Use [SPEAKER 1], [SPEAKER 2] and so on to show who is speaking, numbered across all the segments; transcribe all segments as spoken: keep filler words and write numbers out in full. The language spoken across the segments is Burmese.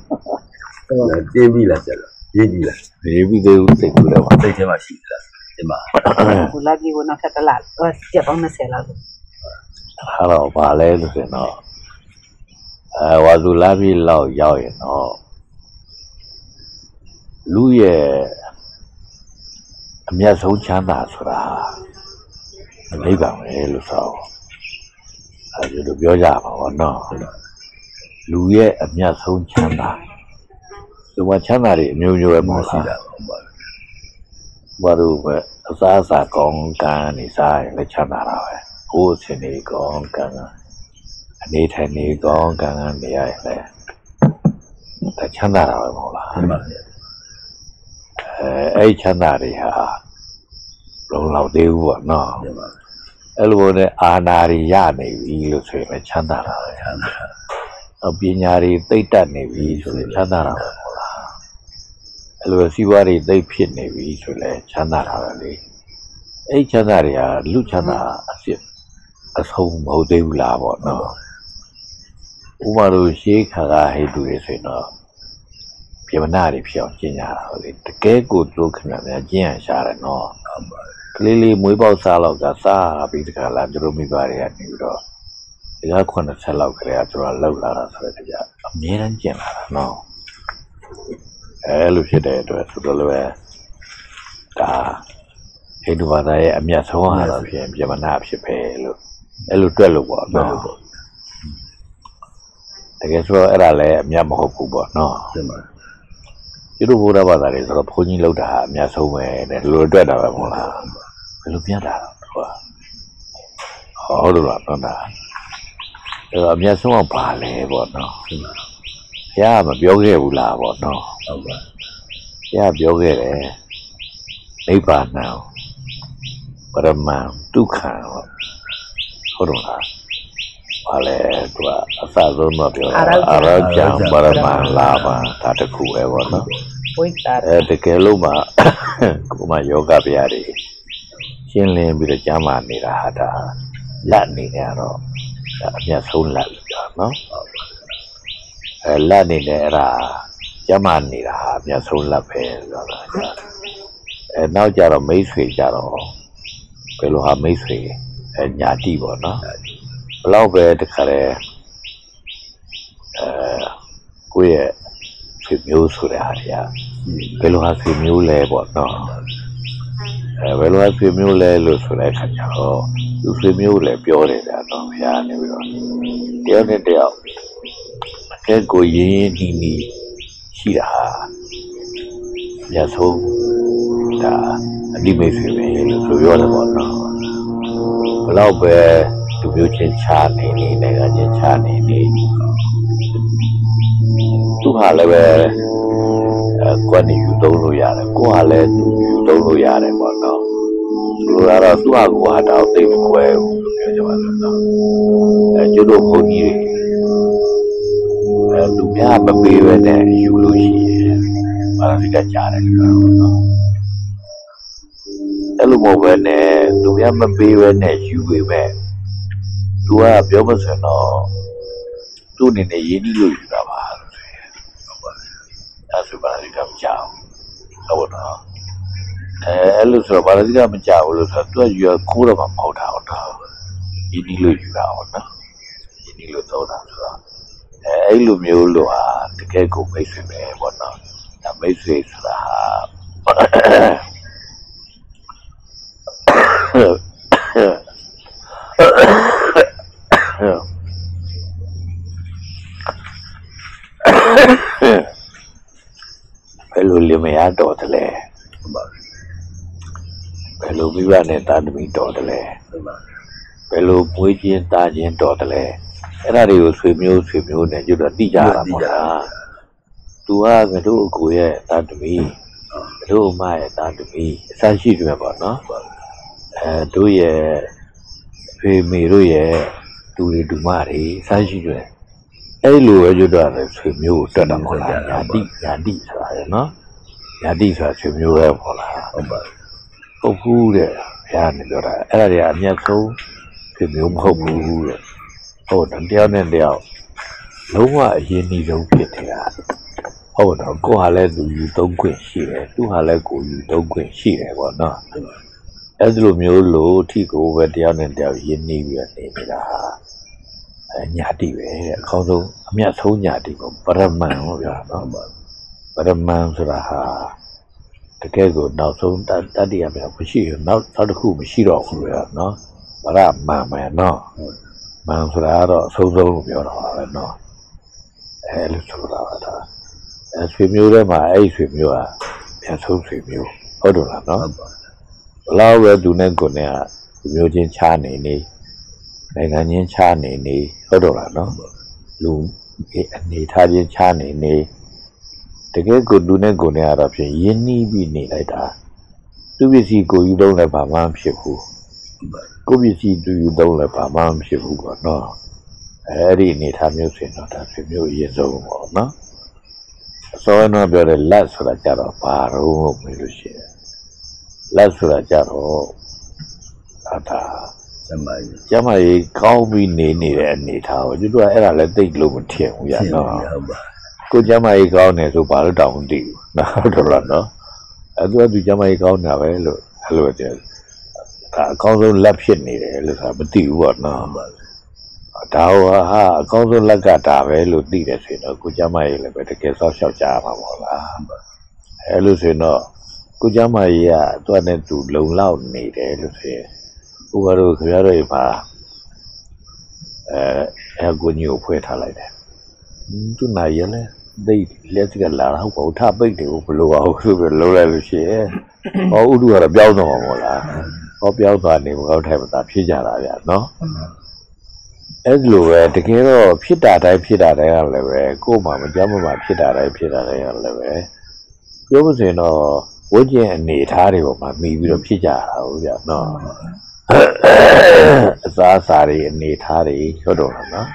[SPEAKER 1] 接币了，这个接币了，
[SPEAKER 2] 接币都谁不了嘛？
[SPEAKER 1] 这天嘛是了，对嘛？
[SPEAKER 3] 我那边我那看得啦，我接帮那些了。
[SPEAKER 2] 哈喽，把来就是喏，呃，我做那边老妖人喏，路也面手强大出来，没办法路上，啊，就是表家嘛，我喏，路也面手强大。我强大的牛牛也冇啦，我都个啥啥讲干你啥来强大啦喂，好似你讲干啊，你睇你讲干啊你哎来，来强大啦喂冇啦，誒誒強大的哈，老老啲喎喏，誒路呢阿那里亞呢邊路出嚟強大啦，啊邊nhà里對得呢邊出嚟強大啦。လူစီဝါတွေသိဖြစ်နေပြီဆိုလဲချမ်းသာတာပဲလေအဲ့ချမ်းသာတွေကလူချမ်းသာအစ်အဆုံးမဟုတ်သေးဘူးလားပေါ့နော်ဥပမာလို့ရှေးခါကဟိတုတွေဆိုရင်တော့ပြမနာတွေဖြစ်အောင်ကျင့်ကြတာဟုတ်လေတကယ်ကိုသူတို့ခင်ဗျာများကျင့်ရရှာတယ်နော်ကလေးလေးမွေးပေါက်စားလောက်ကစားပြီးတခါလာသူတို့မိဘတွေကနေပြီးတော့ဒီကခုနှစ်ဆက်လောက်ကလေးကသူတို့လောက်လာတာဆိုတဲ့ကြအမြဲတမ်းကျင့်လာတာနော်အဲလိုဖြစ်တဲ့အတွက်သူတို့လည်းဒါဟိန္ဒူဘာသာရဲ့အမြတ်ဆုံးဟာတော့ဖြစ်ပြမနာဖြစ်ပဲလို့အဲလိုတွက်လို့ပေါ့နော်တကယ်ဆိုတော့အဲ့ဒါလည်းအမြတ်မဟုတ်ဘူးပေါ့နော်ကျတို့ဘုရားဘာသာတွေဆိုတော့ဘုန်းကြီးလောက်တာအမြတ်ဆုံးပဲတဲ့ဒီလိုတွက်တာပဲမဟုတ်လားဘယ်လိုပြတာတော့ဟုတ်လို့လားနော်ဒါအဲ့တော့အမြတ်ဆုံးကဘာလဲပေါ့နော်ဘုရားမပြောခဲ့ဘူးလားပေါ့နော်ဟုတ်ပါဘုရားပြောခဲ့တယ်နိဗ္ဗာန်ပရမံဒုက္ခံဟုတ်တော့လားဘာလဲသူကအစဆုံးတော့ပြောတာအရောကျံပရမံလာပါဒါတခုပဲပေါ့နော်ဝိတ္တအဲတကယ်လို့မှကိုမယောဂဗျာတွေရှင်းလင်းပြီးတော့ကျမ်းမာနေတာဟာဒါလက်နေတယ်တော့ဒါအမြတ်ဆုံးလက်ပြောနော်အဲလက်နေတယ်အဲ့ဒါကျမ်းမာနေတာဟာအမြတ်ဆုံးလက်ပဲဆိုတော့အဲနောက်ကြတော့မိတ်ဆွေကြတော့ဘယ်လိုဟာမိတ်ဆွေအဲညာတိပေါ့နော်ဘလောက်ပဲတခါလဲအဲကိုယ့်ရဲ့ဆွေမျိုးဆိုတဲ့ဟာတွေကဘယ်လိုဟာဆွေမျိုးလဲပေါ့နော်အဲဘယ်လိုဟာဆွေမျိုးလဲလို့ဆိုတဲ့အခါကျတော့သူဆွေမျိုးလည်းပြောတယ်ဗျာတော့ဘုရားနေပြီးတော့တယောက်နဲ့တယောက်အကဲကိုရင်းရင်းနှီးနှီးရှိတာညဆုံးဒါအတိမိတ်ဆွေပဲလို့ဆိုပြောတယ်ပေါ့နော်ဘလောက်ပဲလူမျိုးချင်းချာနေနေနိုင်ငံချင်းချာနေနေသူဟာလည်းပဲအဲကိုယ်နေယူသုံးလို့ရတယ်ကိုယ်ဟာလည်းသူယူသုံးလို့ရတယ်ပေါ့နော်ဆိုတော့သူဟာကိုဟာတော့သိမကွယ်ဘူးလို့ပြောကြပါလို့နော်အဲကျွတ်တို့ဘုန်းကြီးတွေအဲသူများမပေးဘဲနဲ့ယူလို့ရှိရင်ဘာလို့ဒီကကြားတယ်လို့နော်အဲ့လိုမဟုတ်ဘဲနဲ့သူများမပေးဘဲနဲ့ယူပေမဲ့သူကပြောမစင်တော့သူ့အနေနဲ့ရင်းနှီးလို့ယူတာပါလို့ဆိုရင်ဟုတ်ပါဘူးအဲ့ဆိုဘာလို့ကမကြောက်ဟုတ်တော့အဲအဲ့လိုဆိုတော့ဘာလို့ကမကြောက်လို့ဆိုတော့သူကယူခိုးတော့မှမဟုတ်တာဟုတ်တော့ရင်းနှီးလို့ယူတာဟုတ်နော်ရင်းနှီးလို့သုံးတာဆိုတော့အဲအဲ့လိုမျိုးလို့ဟာတကယ်ကိုမိတ်ဆွေပဲပေါ့နော်ဒါမိတ်ဆွေဆိုတာဟာဘယ်လိုလင်မယားတော်တယ်လဲဘယ်လိုမိဘနဲ့တာသမီတော်တယ်လဲဘယ်လိုမွေးချင်းတာချင်းတော်တယ်လဲအဲ့ဒါတွေကိုဆွေမျိုးဆွေမျိုးနဲ့ကျွတ်တော့တိကြတာပေါ့လားသူကငါတို့အကိုရဲ့တာသမီငါတို့အမရဲ့တာသမီအစရှိတယ်ပေါ့နော်အဲတို့ရဲ့ဖေမေတို့ရဲ့တူတွေတူမတွေအစရှိတယ်အဲ့လိုပဲကျွတ်တော့ဆွေမျိုးကိုတွတ်တာပေါ့လားညာတိညာတိဆိုတာရယ်နော်ညာတိဆိုတာဆွေမျိုးပဲပေါ့လားဟုတ်ပါဟုတ်ဘူးတဲ့ဘုရားနေပြောတာအဲ့ဒါတွေအမြတ်ဆုံးဆွေမျိုးမဟုတ်ဘူးတဲ့ဟုတ်တယ်တယောက်နဲ့တယောက်လုံးဝအရင်နှီးဆုံးဖြစ်နေတာဟုတ်တော့ကိုဟာလဲသူယူသုံးခွင့်ရှိတယ်သူဟာလဲကိုယူသုံးခွင့်ရှိတယ်ပေါ့နော်အဲ့ဒီလိုမျိုးလို့ထိကိုပဲတယောက်နဲ့တယောက်ရင်းနှီးပြီးနေနေတာဟာအညာတိပဲတဲ့အကောင်းဆုံးအမြတ်ဆုံးညာတိပေါ့ပရမန်လို့ပြောတာနော်ပရမန်ဆိုတာဟာတကယ်ကိုနောက်ဆုံးတတတိယမြောက်မရှိဘူးနောက်နောက်တစ်ခုမရှိတော့ဘူးလေနော်ပရမန်မယ်နော်မန်ဆိုတာတော့အဆုံးဆုံးလို့ပြောတာပါပဲနော်အဲလိုဆိုတာဒါအဲဆွေမျိုးတွေမှာအဲ့ဆွေမျိုးဟာပြန်ဆုံးဆွေမျိုးဟုတ်တယ်လားနော်ဘလောက်ပဲသူနဲ့ကိုယ်နဲ့ကမျိုးချင်းချားနေနေနိုင်ငံချင်းချားနေနေဟုတ်တယ်လားနော်လူအနေထားချင်းချားနေနေတကယ်ကိုသူနဲ့ကိုယ်နဲ့ကတော့ဖြင့်ယဉ်နီးပြီးနေလိုက်တာသူပစ္စည်းကိုယူသုံးလည်းဘာမှမဖြစ်ဘူးကိုပစ္စည်းသူယူသုံးလည်းဘာမှမဖြစ်ဘူးပေါ့နော်အဲ့ဒီအနေထားမျိုးဆိုရင်တော့ဒါဆွေမျိုးအရင်ဆုံးပေါ့နော်အစောကတော့ပြောတယ်လက်ဆိုတာကြတော့ဘာလို့လို့မေးလို့ရှိရင်လက်ဆိုတာကြတော့အတာကျမကြီးကျမကြီးကောင်းပြီးနေနေတဲ့အနေထားကိုကျွတ်ကအဲ့ဒါလည်းသိလို့မထင်ဘူးရနော်ကိုကျမကြီးကောင်းနေဆိုဘာလို့တောင်းမသိဘူးနော်ဟုတ်တယ်လားနော်အဲ့သူကသူကျမကြီးကောင်းတာပဲလို့အဲ့လိုပြောဒါအကောင်းဆုံးလက်ဖြစ်နေတယ်လို့ဆိုတာမသိဘူးပေါ့နော်ဒါဟာအကောင်းဆုံးလက်ကဒါပဲလို့သိတယ်ဆိုရင်တော့ကိုကျမကြီးလည်းပဲတကယ်ဆောက်ရှောက်ကြမှာပေါ့လားအဲ့လိုဆိုရင်တော့ကိုကျမကြီးကသူ့နဲ့သူလုံလောက်နေတယ်လို့ဆိုရင်ဘုရားတို့ခင်ဗျားတို့မှာအဲအကူကြီးကိုဖွင့်ထားလိုက်တယ်သူနိုင်ရလဲသိလက်စကလာတော့ဘာထပိတ်တယ်ဘလို့အောင်ဆိုပြီးလုံးလိုက်လို့ရှိရင်ဟောဥဒုကတော့ပြောင်းတော့မှာပေါ့လားဟောပြောင်းသွားနေဘောထိုင်မသာဖြစ်ကြတာဗျာနော်အဲ့လိုပဲတကယ်တော့ဖြစ်တာတိုင်းဖြစ်တာတိုင်းကလည်းပဲကို့မှာမကြမ်းမမှာဖြစ်တာတိုင်းဖြစ်တာတိုင်းကလည်းပဲပြောမစင်တော့ဝိကျင်အနေထားတွေပေါ်မှာမိပြီးတော့ဖြစ်ကြတာဟုတ်ဗျာနော်အစားအစာတွေအနေထားတွေဟုတ်တော့နော်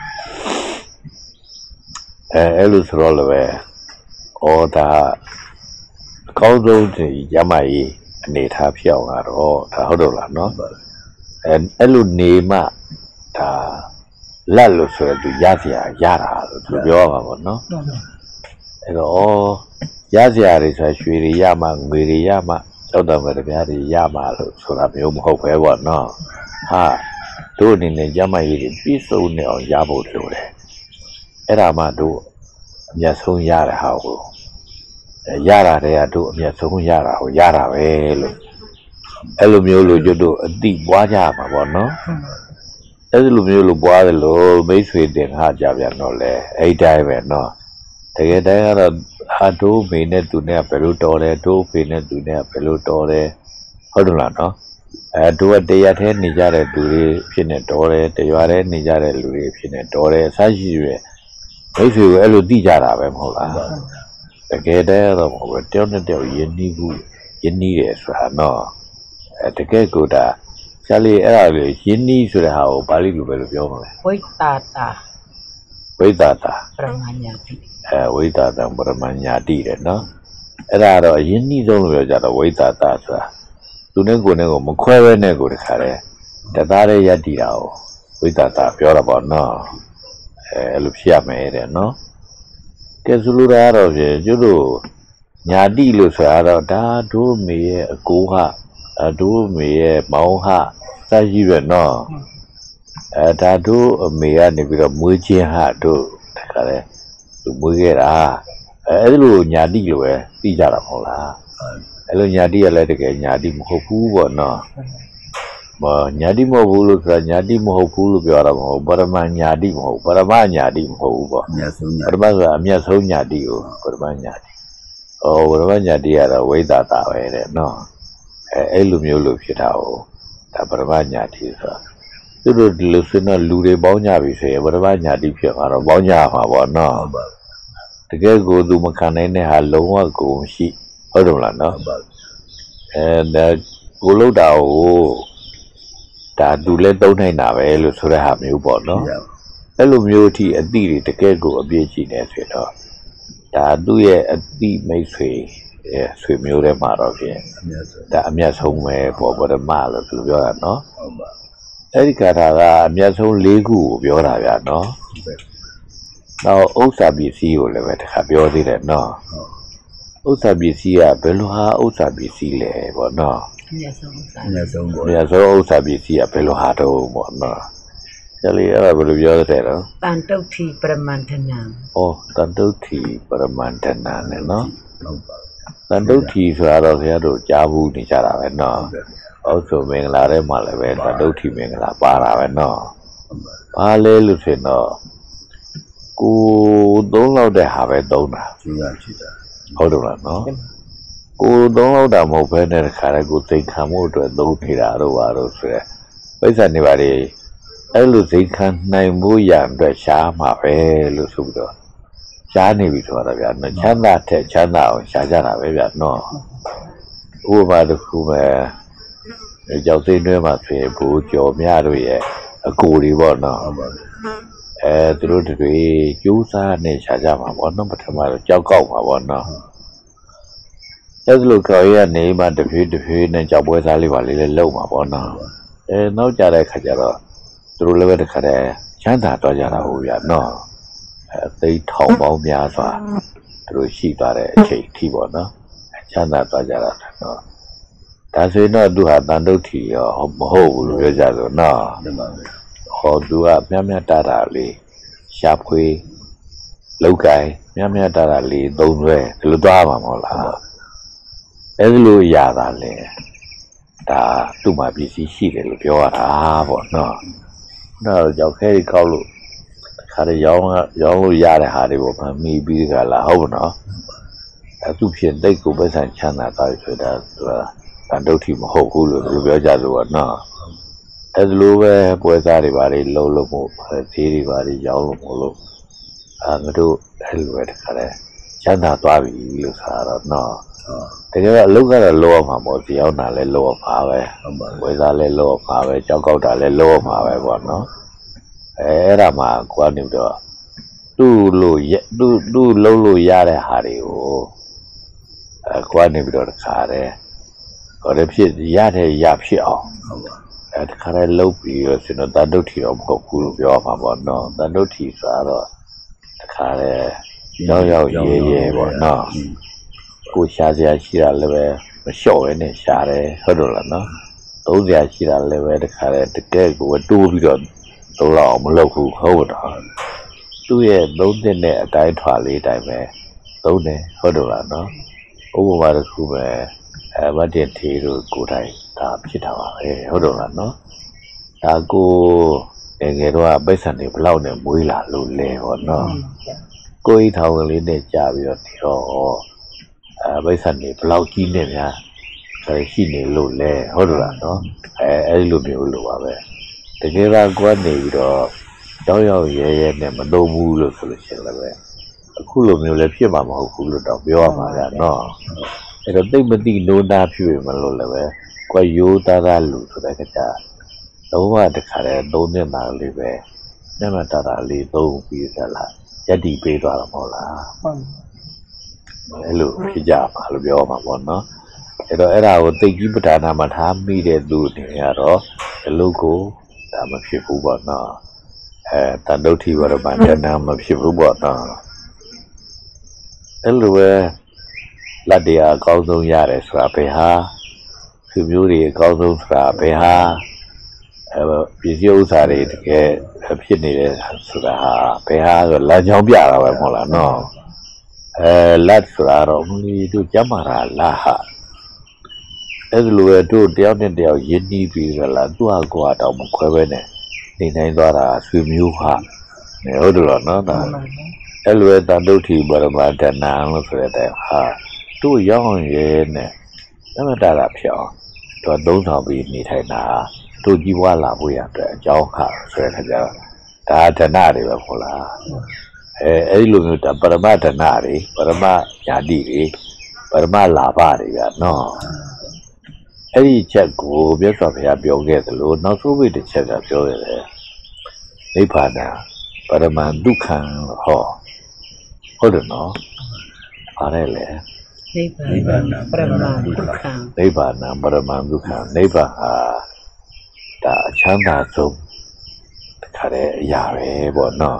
[SPEAKER 2] အဲအဲ့လိုဆိုတော့လည်းပဲဩဒါအကောင်းဆုံးဒီရမကြီးအနေထားဖြစ်အောင်ကတော့ဒါဟုတ်တော့လားနော်အဲအဲ့လိုနေမှဒါလက်လို့ဆိုရသူရစရာရတာလို့သူပြောပါဘောနော်အဲ့တော့ရစရာတွေဆိုရွှေတွေရမှငွေတွေရမှကျောက်တော်မတရားတွေရမှလို့ဆိုတာမျိုးမဟုတ်ပဲပေါ့နော်ဟာတို့အနေနဲ့ရမကြီးတွေပြည့်စုံနေအောင်ရဖို့လိုတယ်အဲ့ဒါမှတို့အမျက်ဆုံးရတဲ့ဟာကိုရတာတွေကတို့အမျက်ဆုံးရတာကိုရတာပဲလို့အဲ့လိုမျိုးလို့ကျွတ်တို့အတိပွားကြမှာပေါ့နော်အဲ့လိုမျိုးလို့ပွားတယ်လို့မိတ်ဆွေတင်ဟာကြပြန်တော့လေအဲ့တိုင်းပဲနော်တကယ်တမ်းကတော့ဟာတို့မိနဲ့သူနဲ့ဘယ်လိုတော်တယ်တို့ဖေနဲ့သူနဲ့ဘယ်လိုတော်တယ်ဟုတ်တယ်လားနော်အဲတို့ကတရားထဲနေကြတဲ့လူတွေဖြစ်နေတော်တယ်တရားထဲနေကြတဲ့လူတွေဖြစ်နေတော်တယ်အစရှိရွယ်မိတ်ဆွေကိုအဲ့လိုသိကြတာပဲမဟုတ်လားတကယ်တမ်းတော့မဟုတ်ဘူးတယောက်နဲ့တယောက်ယဉ်နီးဘူးယဉ်နီးတယ်ဆိုတာနော်အဲတကယ်ကိုဒါရှားလေးအဲ့ဒါလေယဉ်နီးဆိုတဲ့ဟာကိုပါဠိလိုပဲလို့ပြောမှာလေ
[SPEAKER 3] ဝိတာတာ
[SPEAKER 2] ဝိတာတာ
[SPEAKER 3] ပရမညာတိ
[SPEAKER 2] အဲဝိတာတာပရမညာတိတယ်နော်အဲ့ဒါတော့ယဉ်နီးဆုံးလို့ပြောကြတော့ဝိတာတာဆိုတာသူနဲ့ကိုယ်နဲ့ကိုမခွဲဘဲနဲ့ကိုတခါတည်းတသားတည်းရက်တည်တာကိုဝိတာတာပြောတာပေါ့နော်အဲအဲ့လိုဖြစ်ရမယ်တဲ့နော်ကဲဆိုလိုတာကတော့ဖြင့်ကျွတ်တို့ညာတိလို့ဆိုတာတော့ဒါတို့မေရဲ့အကိုဟာတို့မေရဲ့မောင်ဟာစရှိပဲနော်အဲဒါတို့အမေကနေပြီးတော့မွေးချင်းဟာတို့တခါတည်းသူမွေးခဲ့တာအဲအဲ့လိုညာတိလို့ပဲသိကြတာမဟုတ်လားအဲ့လိုညာတိရလဲတကယ်ညာတိမဟုတ်ဘူးပေါ့နော်မညာတိမဟုတ်ဘူးလို့ဆိုတာညာတိမဟုတ်ဘူးလို့ပြောတာမဟုတ်ပရမညာတိမဟုတ်ပရမညာတိမဟုတ်ဘူးပေါ့
[SPEAKER 1] အမြတ်ဆုံးညာ
[SPEAKER 2] ပရမဆိုတာအမြတ်ဆုံးညာတိကိုပရမညာတိဩပရမညာတိကတော့ဝိသတာပဲတဲ့နော်အဲအဲ့လိုမျိုးလို့ဖြစ်တာကိုဒါပရမညာတိဆိုတာသူတို့ဒီလိုဆိုတော့လူတွေပေါင်းကြပြီဆိုရင်ပရမညာတိဖြစ်မှာတော့ပေါင်းကြမှာပေါ့နော်တကယ်ကိုသူမခံနိုင်တဲ့ဟာလုံးဝကိုရှိဟုတ်တယ်မလားနော်အဲဒါကိုလို့တာကိုဒါသူလည်းသုံးနိုင်တာပဲလို့ဆိုတဲ့ဟာမျိုးပေါ့နော်အဲ့လိုမျိုးအထိအသည့်တွေတကယ်ကိုအပြည့်ရှိနေဆိုတော့ဒါသူ့ရဲ့အသည့်မိတ်ဆွေရဲ့ဆွေမျိုးတွေမှာတော့ဖြင့်ဒါအမြတ်ဆုံးပဲပေါ်ပရမလို့သူပြောတာနော်အဲ့ဒီကာထာကအမြတ်ဆုံး၄ခုကိုပြောတာဗျာနော်နောက်ဥစ္စာပစ္စည်းကိုလည်းပဲတစ်ခါပြောသေးတယ်နော်ဥစ္စာပစ္စည်းကဘယ်လိုဟာဥစ္စာပစ္စည်းလဲပေါ့နော်
[SPEAKER 3] မြတ်ဆုံးဥစ္စာ
[SPEAKER 1] အများဆုံးပေါ့
[SPEAKER 2] အများဆုံးဥစ္စာပစ္စည်းကဘယ်လိုဟာတော့ပေါ့နော်ကျလေးအဲ့ဒါဘယ်လိုပြောတဲ့တော့
[SPEAKER 3] တန်တုတ်ထီပရမန္တနာ
[SPEAKER 2] ဩတန်တုတ်ထီပရမန္တနာနဲ့နော်
[SPEAKER 1] ဟုတ်ပါ
[SPEAKER 2] တန်တုတ်ထီဆိုတာတော့ခင်ဗျားတို့ကြားဘူးနေကြတာပဲနော်အောက်ဆိုမင်္ဂလာထဲမှာလည်းပဲတန်တုတ်ထီမင်္ဂလာပါတာပဲနော်ဘာလဲလို့ဆိုတော့ကိုသုံးလောက်တဲ့ဟာပဲသုံးတာ
[SPEAKER 1] ကျင်းရဖြစ်တာ
[SPEAKER 2] ဟုတ်တယ်လားနော်ကိုသုံးလောက်တာမဟုတ်ဘဲနဲ့တခါတည်းကိုသိခံမှုအတွက်သုံးနေတာတော့ပါတော့ဆိုရဲပိဿာနေပါလေအဲ့လိုသိခံနိုင်မှုရအတွက်ရှားမှာပဲလို့ဆိုပြီးတော့ရှားနေပြီဆိုတော့ဗျာနော်ချမ်းသာတဲ့ချမ်းသာအောင်ရှားကြတာပဲဗျာနော်ဥပမာတစ်ခုပဲကြောက်သိမ်းတွဲမှာဆိုရင်ဘူကျော်မြတို့ရဲ့အကိုတွေပေါ့နော်
[SPEAKER 1] ဟုတ်ပါ
[SPEAKER 2] အဲသူတို့တွေကျိုးစားနေရှားကြမှာပေါ့နော်ပထမတော့ကြောက်ကောက်မှာပေါ့နော်အဲ့လိုခေါ်ရနေမှတဖြည်းတဖြည်းနဲ့ကြောက်ပွဲစားလေးပါလေးလေးလုံမှာပေါ့နော်အဲနောက်ကြတဲ့ခါကျတော့သူတို့လည်းပဲတခါတည်းချမ်းသာတော့ကြတာဟုတ်ဗျာနော်အဲသိထောင်ပေါင်းများစွာသူတို့ရှိသွားတဲ့အချိန်ထိပေါ့နော်ချမ်းသာတော့ကြတာနော်ဒါဆိုရင်တော့သူဟာတန်တုတ်ထီရောမဟုတ်ဘူးလို့ပြောကြဆိုနော်
[SPEAKER 1] တယ်ပါပဲ
[SPEAKER 2] ဟောသူကမြတ်မြတ်တာတာလေးရှာဖွေလောက်ကိုင်းမြတ်မြတ်တာတာလေးသုံးရွဲဒီလိုသွားမှာမဟုတ်လားအဲ့ဒီလိုရတာလေဒါသူ့မှာပစ္စည်းရှိတယ်လို့ပြောရတာပေါ့နော်နောက်ကြောက်ခဲကြီးကောက်လို့ခါရရောင်းရောင်းလို့ရတဲ့ဟာတွေပေါ့မှမိပြီးကြလားဟုတ်နော်အဲ့သူဖြစ်တိတ်ကိုပဲဆန်ချမ်းသာသွားဆိုတာသူကတန်တုတ်ထီမဟုတ်ဘူးလို့သူပြောကြလို့ပေါ့နော်အဲ့လိုပဲပွဲစားတွေပါလေလုံးလုံးမို့သေးတွေပါလေရောင်းလို့မလို့အာငါတို့အဲ့လိုပဲတခါလဲချမ်းသာသွားပြီလို့ဆိုတော့နော်တကယ်တော့အလုပ်ကတော့လောရမှာပေါ့ဒီရောက်တာလဲလောရမှာပဲ
[SPEAKER 1] ဟုတ်ပါ
[SPEAKER 2] ပွဲစားလဲလောရမှာပဲကြောက်ကောက်တာလဲလောရမှာပဲပေါ့နော်အဲအဲ့ဒါမှကိုကနေပြီးတော့သူ့လို့သူ့သူ့လုံးလို့ရတဲ့ဟာတွေကိုအဲကိုကနေပြီးတော့တခါလဲဟိုလည်းဖြစ်ရတဲ့ရဖြစ်အောင်
[SPEAKER 1] ဟုတ်ပါ
[SPEAKER 2] အဲတခါလဲလုတ်ပြီးတော့ကျွန်တော်တန်တုတ်ထီတော့မဟုတ်ဘူးလို့ပြောမှာပေါ့နော်တန်တုတ်ထီဆိုတော့တခါလဲရောက်ရောက်ရဲရဲပေါ့နော်ကိုရှားစရာရှိတာလည်းပဲမလျှော့ပဲနဲ့ရှားတယ်ဟုတ်တယ်လားနော်သုံးစရာရှိတာလည်းပဲတခါလဲတကယ်ကိုတိုးပြီးတော့သုံးလောက်မလုပ်ဘူးဟုတ်တော့သူ့ရဲ့သုံးတဲ့နဲ့အတိုင်းထွာလေးတိုင်းပဲသုံးတယ်ဟုတ်တယ်လားနော်ဥပမာတစ်ခုပဲအဲမတ်တင်ထေးတို့ကိုယ်တိုင်ဒါဖြစ်တာပါပဲဟုတ်တော့လားနော်ဒါကိုငယ်ငယ်တော့ပိဿံတွေဘလောက်နဲ့မွေးလာလို့လဲဟောနော်ကိုယ်ထောင်ကလေးနဲ့ကြာပြီးတော့ဒီတော့အဲပိဿံတွေဘလောက်ကြီးနေများဆိုရှိနေလို့လဲဟုတ်တော့လားနော်အဲအဲ့လိုမျိုးလို့ပါပဲတကယ်တော့ကိုယ်နေပြီးတော့ရောက်ရောက်ရဲရဲနဲ့မသုံးဘူးလို့ဆိုလို့ရှိရင်လည်းပဲအခုလိုမျိုးလည်းဖြစ်မှာမဟုတ်ဘူးလို့တော့ပြောရမှာကနော်အဲ့တော့တိတ်မတိနိုးသားဖြစ်မလို့လည်းပဲကိုယ်ရိုးသားသားလူဆိုတဲ့ကကြလုံးဝတခါတည်းသုံးနေတာလေးပဲညမတာတာလေးသုံးပြီးသလားယက်တီပေးသွားတော့မဟုတ်လားဟုတ်အဲ့လိုဖြစ်ကြပါလို့ပြောမှာပေါ့နော်အဲ့တော့အဲ့ဒါကိုတိတ်ကြီးပဌာနာမှာထားမိတဲ့သူတွေကတော့ဒီလိုကိုဒါမဖြစ်ဘူးပေါ့နော်အဲတန်တုတ်ထီဘာတော့ဗန္ဒနာမဖြစ်ဘူးပေါ့နော်အဲ့လိုပဲလက်တရားအကောင်းဆုံးရတယ်ဆိုတာဘယ်ဟာသူမျိုးတွေအကောင်းဆုံးဆိုတာဘယ်ဟာအဲပစ္စည်းဥစ္စာတွေတကယ်ဖြစ်နေတယ်ဆိုတာဟာဘယ်ဟာဆိုလမ်းကြောင်းပြတာပဲမဟုတ်လားနော်အဲလက်ဆိုတာတော့မလီတို့ကြမ်းမာတာလားဟာအဲ့လိုပဲတို့တယောက်နဲ့တယောက်ယဉ်နီးပြီးတော့လားသူ့ဟာကိုယ်တော့မခွဲပဲနဲ့နေနိုင်သွားတာဆွေမျိုးဟာဟုတ်တယ်လို့နော်ဒါအဲ့လိုပဲတန်တုတ်ထီဘရမတနာလို့ဆိုတဲ့ဟာတို့ရောက်အောင်ရဲနဲ့အမတာတာဖြစ်အောင်တော့သုံးဆောင်ပြီးနေထိုင်တာတို့ကြီးပွားလာဖို့ရအတွက်အကြောင်းဟာဆိုတဲ့ခါကျတော့ဒါဒနာတွေပဲဟုတ်လားအဲအဲ့လိုမျိုးဒါပရမဒနာတွေပရမညာတိတွေပရမလာဘတွေကနော်အဲ့ဒီချက်ကိုမြတ်စွာဘုရားပြောခဲ့သလိုနောက်ဆုံးပိတစ်ချက်ကပြောရတယ်နိဗ္ဗာန်ပရမဒုက္ခံဟောဟုတ်တယ်နော်အားရလေ
[SPEAKER 3] နိဗ္ဗာန်ပရမဒုက္ခ
[SPEAKER 2] နိဗ္ဗာန်ပရမဒုက္ခနိဗ္ဗာန်ဟာဒါအချမ်းသာဆုံးတခါတည်းအရာပဲပေါ့နော်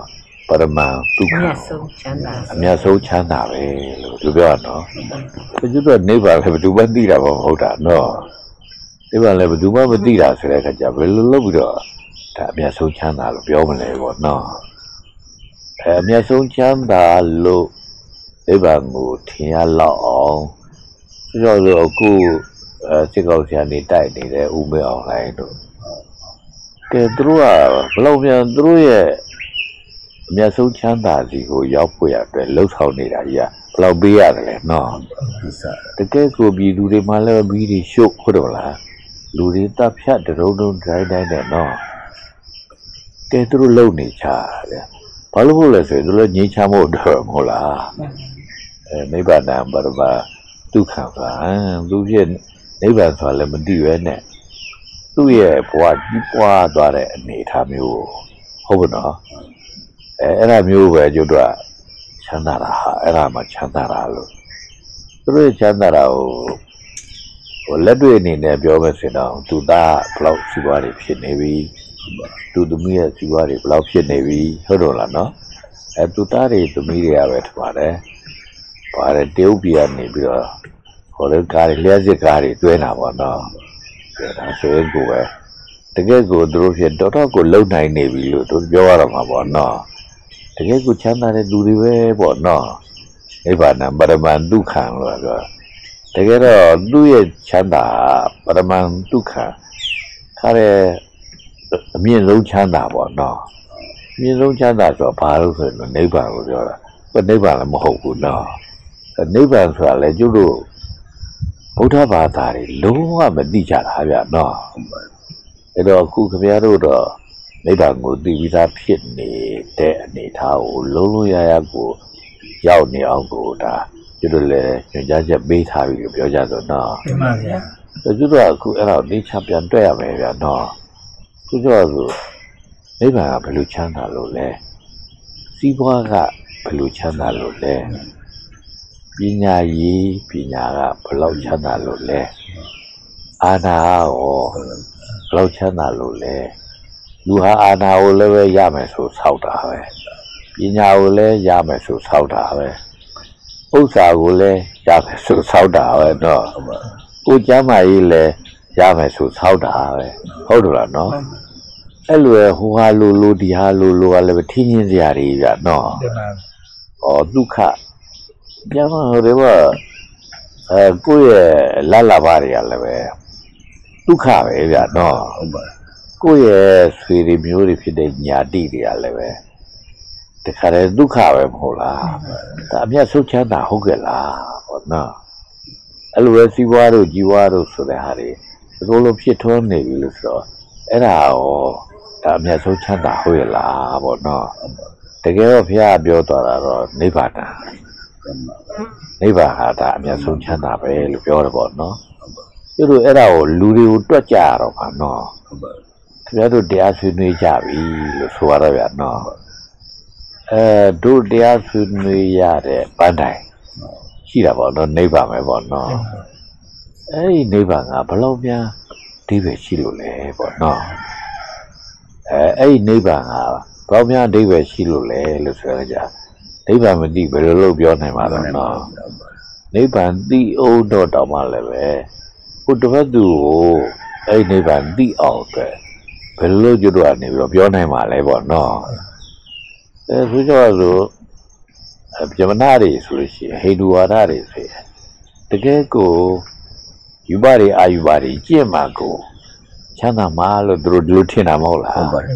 [SPEAKER 2] ပရမန်ဒုက္ခ
[SPEAKER 3] မြတ်ဆုံးချမ်းသာ
[SPEAKER 2] အမြတ်ဆုံးချမ်းသာပဲလို့သူပြောနော်သူတို့နိဗ္ဗာန်လည်းဘယ်သူမှသိတာမဟုတ်တာနော်နိဗ္ဗာန်လည်းဘယ်သူမှမသိတာဆိုတဲ့အခါကျဘယ်လိုလုပ်ပြီးတော့ဒါအမြတ်ဆုံးချမ်းသာလို့ပြောမလဲပေါ့နော်အဲအမြတ်ဆုံးချမ်းသာလို့နိဗ္ဗာန်ကိုထင်ရလောက်အောင်ဆိုတော့အခုအဲစိတ်ကောက်ဆရာနေတိုက်နေတဲ့ဦးမေအောင်လိုင်းတို့ကဲသူတို့ကဘလို့မြန်သူတို့ရဲ့အမြတ်ဆုံးချမ်းသာစီကိုရောက်ဖို့ရအတွက်လှုပ်ဆောင်နေတာကြီးကဘလို့ပေးရတယ်လဲနော်တကယ်ကိုပြည်သူတွေမှလည်းပြီးတွေရှုပ်ဟုတ်တယ်မလားလူတွေတပ်ဖြတ်တရုံတုံးတိုင်းတိုင်းနဲ့နော်ကဲသူတို့လုံနေချတယ်ဘာလို့ဖို့လဲဆိုရင်သူတို့ငြိမ်းချမ်းဖို့တော့မဟုတ်လားအဲနိဗ္ဗာန်ပရမဒုက္ခပါသူဖြစ်နိဗ္ဗာန်ဆိုတာလည်းမသိရဲနဲ့သူ့ရဲ့ဘဝကြီးပွားသွားတဲ့အနေအထားမျိုးဟုတ်ပါတော့အဲအဲ့ဒါမျိုးပဲကျွတ်တော့ချမ်းသာတာဟာအဲ့ဒါမှချမ်းသာတာလို့သူတို့ချမ်းသာတာကိုဟိုလက်တွေ့အနေနဲ့ပြောမယ်ဆိုတော့သူသားဘလောက်စီးပွားတွေဖြစ်နေပြီသူသမီးရဲ့စီးပွားတွေဘလောက်ဖြစ်နေပြီဟုတ်တော့လားနော်အဲသူသားတွေသမီးတွေကပဲထပါတယ်ပါတယ်တရုတ်ပြည်ကနေပြီးတော့ဟိုလည်းကားတွေလျှက်စစ်ကားတွေတွဲတာပေါ့နော်ဒါဆိုရင်ကိုပဲတကယ်ကိုသူတို့ဖြစ်တော်တော်ကိုလုံနိုင်နေပြီလို့သူပြောရတော့မှာပေါ့နော်တကယ်ကိုချမ်းသာတဲ့လူတွေပဲပေါ့နော်နိဗ္ဗာန်ပရမန်ဒုက္ခလို့ပြောတကယ်တော့သူ့ရဲ့ချမ်းသာပရမန်ဒုက္ခခါတဲ့အမြင့်ဆုံးချမ်းသာပေါ့နော်အမြင့်ဆုံးချမ်းသာဆိုတော့ဘာလို့ဆိုရင်နိဗ္ဗာန်ကိုပြောတာဘယ်နိဗ္ဗာန်လည်းမဟုတ်ဘူးနော်နိဗ္ဗာန်ဆိုတာလေကျုပ်တို့ဗုဒ္ဓဘာသာတွေလုံးဝမသိကြတာဗျာနော်အဲ့တော့အခုခင်ဗျားတို့တော့နိဗ္ဗာန်ကိုသိပြီးသားဖြစ်နေတဲ့အနေအထားကိုလုံးလုံးရရကိုရောက်နေအောင်ကိုဒါကျုပ်တို့လည်းညွှန်ကြားချက်ပေးထားပြီးပြောကြဆိုတော့
[SPEAKER 4] မှန်ပါဗျာ
[SPEAKER 2] ကျုပ်တို့ကအခုအဲ့တော့နေချပြန်တွေ့ရမယ်ဗျာနော်ကျုပ်တို့ကနိဗ္ဗာန်ကဘယ်လိုချမ်းသာလို့လဲစီးပွားကဘယ်လိုချမ်းသာလို့လဲပညာရေးပညာကဘယ်လောက်ချမ်းသာလို့လဲအာနာရောဘယ်လောက်ချမ်းသာလို့လဲလူဟာအာနာကိုလည်းပဲရမယ်ဆိုဆောက်တာပဲပညာကိုလည်းရမယ်ဆိုဆောက်တာပဲဥစ္စာကိုလည်းရမယ်ဆိုဆောက်တာပဲနော်ကိုကျမ်းမာရေးလည်းရမယ်ဆိုဆောက်တာပဲဟုတ်တယ်လားနော်အဲ့လိုဟိုဟာလိုလိုဒီဟာလိုလိုကလည်းထင်းချင်းစရာတွေပြနော်ဩဒုက္ခကျမ်းမာဟိုတွေကအဲကိုယ့်ရဲ့လလဘာတွေကလည်းပဲဒုက္ခပဲဗျနော်ဟုတ်ပါကိုယ့်ရဲ့ဆွေတွေမျိုးတွေဖြစ်တဲ့ညာတိတွေကလည်းပဲတခါတည်းဒုက္ခပဲမဟုတ်လားဒါအမြတ်ဆုံးချမ်းသာဟုတ်ကဲ့လားဟောနော်အဲ့လိုပဲစီးပွားတို့ကြီးပွားတို့ဆိုတဲ့ဟာတွေအကုန်လုံးဖြစ်ထွန်းနေပြီလို့ဆိုတော့အဲ့ဒါရောဒါအမြတ်ဆုံးချမ်းသာဟုတ်ရဲ့လားပေါ့နော်တကယ်တော့ဘုရားပြောသွားတာတော့နိဗ္ဗာန်နိဗ္ဗာန်ဟာဒါအမြတ်ဆုံးချမ်းသာပဲလို့ပြောတယ်ပေါ့နော်ကျတို့အဲ့ဒါကိုလူတွေကိုတွက်ကြရတော့မှာနော်ခင်ဗျားတို့တရားဆွေးနွေးကြပြီလို့ဆိုရတော့ဗျာနော်အဲတို့တရားဆွေးနွေးရတဲ့ပန်းတိုင်ရှိတာပေါ့နော်နိဗ္ဗာန်ပဲပေါ့နော်အဲ့ဒီနိဗ္ဗာန်ကဘယ်လောက်များဒီပဲရှိလို့လဲပေါ့နော်အဲအဲ့ဒီနိဗ္ဗာန်ကဘယ်လောက်များဒီပဲရှိလို့လဲလို့ဆိုရကြနိဗ္ဗာန်မသိဘယ်လိုလုပ်ပြောနိုင်မှာလဲနော်နိဗ္ဗာန်သိအောင်တော့တောင်းမှလည်းပဲဟိုတစ်ဖက်သူကိုအဲ့ဒီနိဗ္ဗာန်သိအောင်အတွက်ဘယ်လိုကျွတ်တော့နေပြီးတော့ပြောနိုင်မှာလဲပေါ့နော်အဲဆိုကြဆိုဗြဟ္မဏတွေဆိုလို့ရှိရင်ဟိန္ဒူဝါဒတွေဆိုရင်တကယ်ကိုယူပါတွေအာယူပါတွေကျင့်မှာကိုချမ်းသာမှာလို့သူတို့ဒီလိုထင်တာမဟုတ်လားဟုတ်ပါတယ်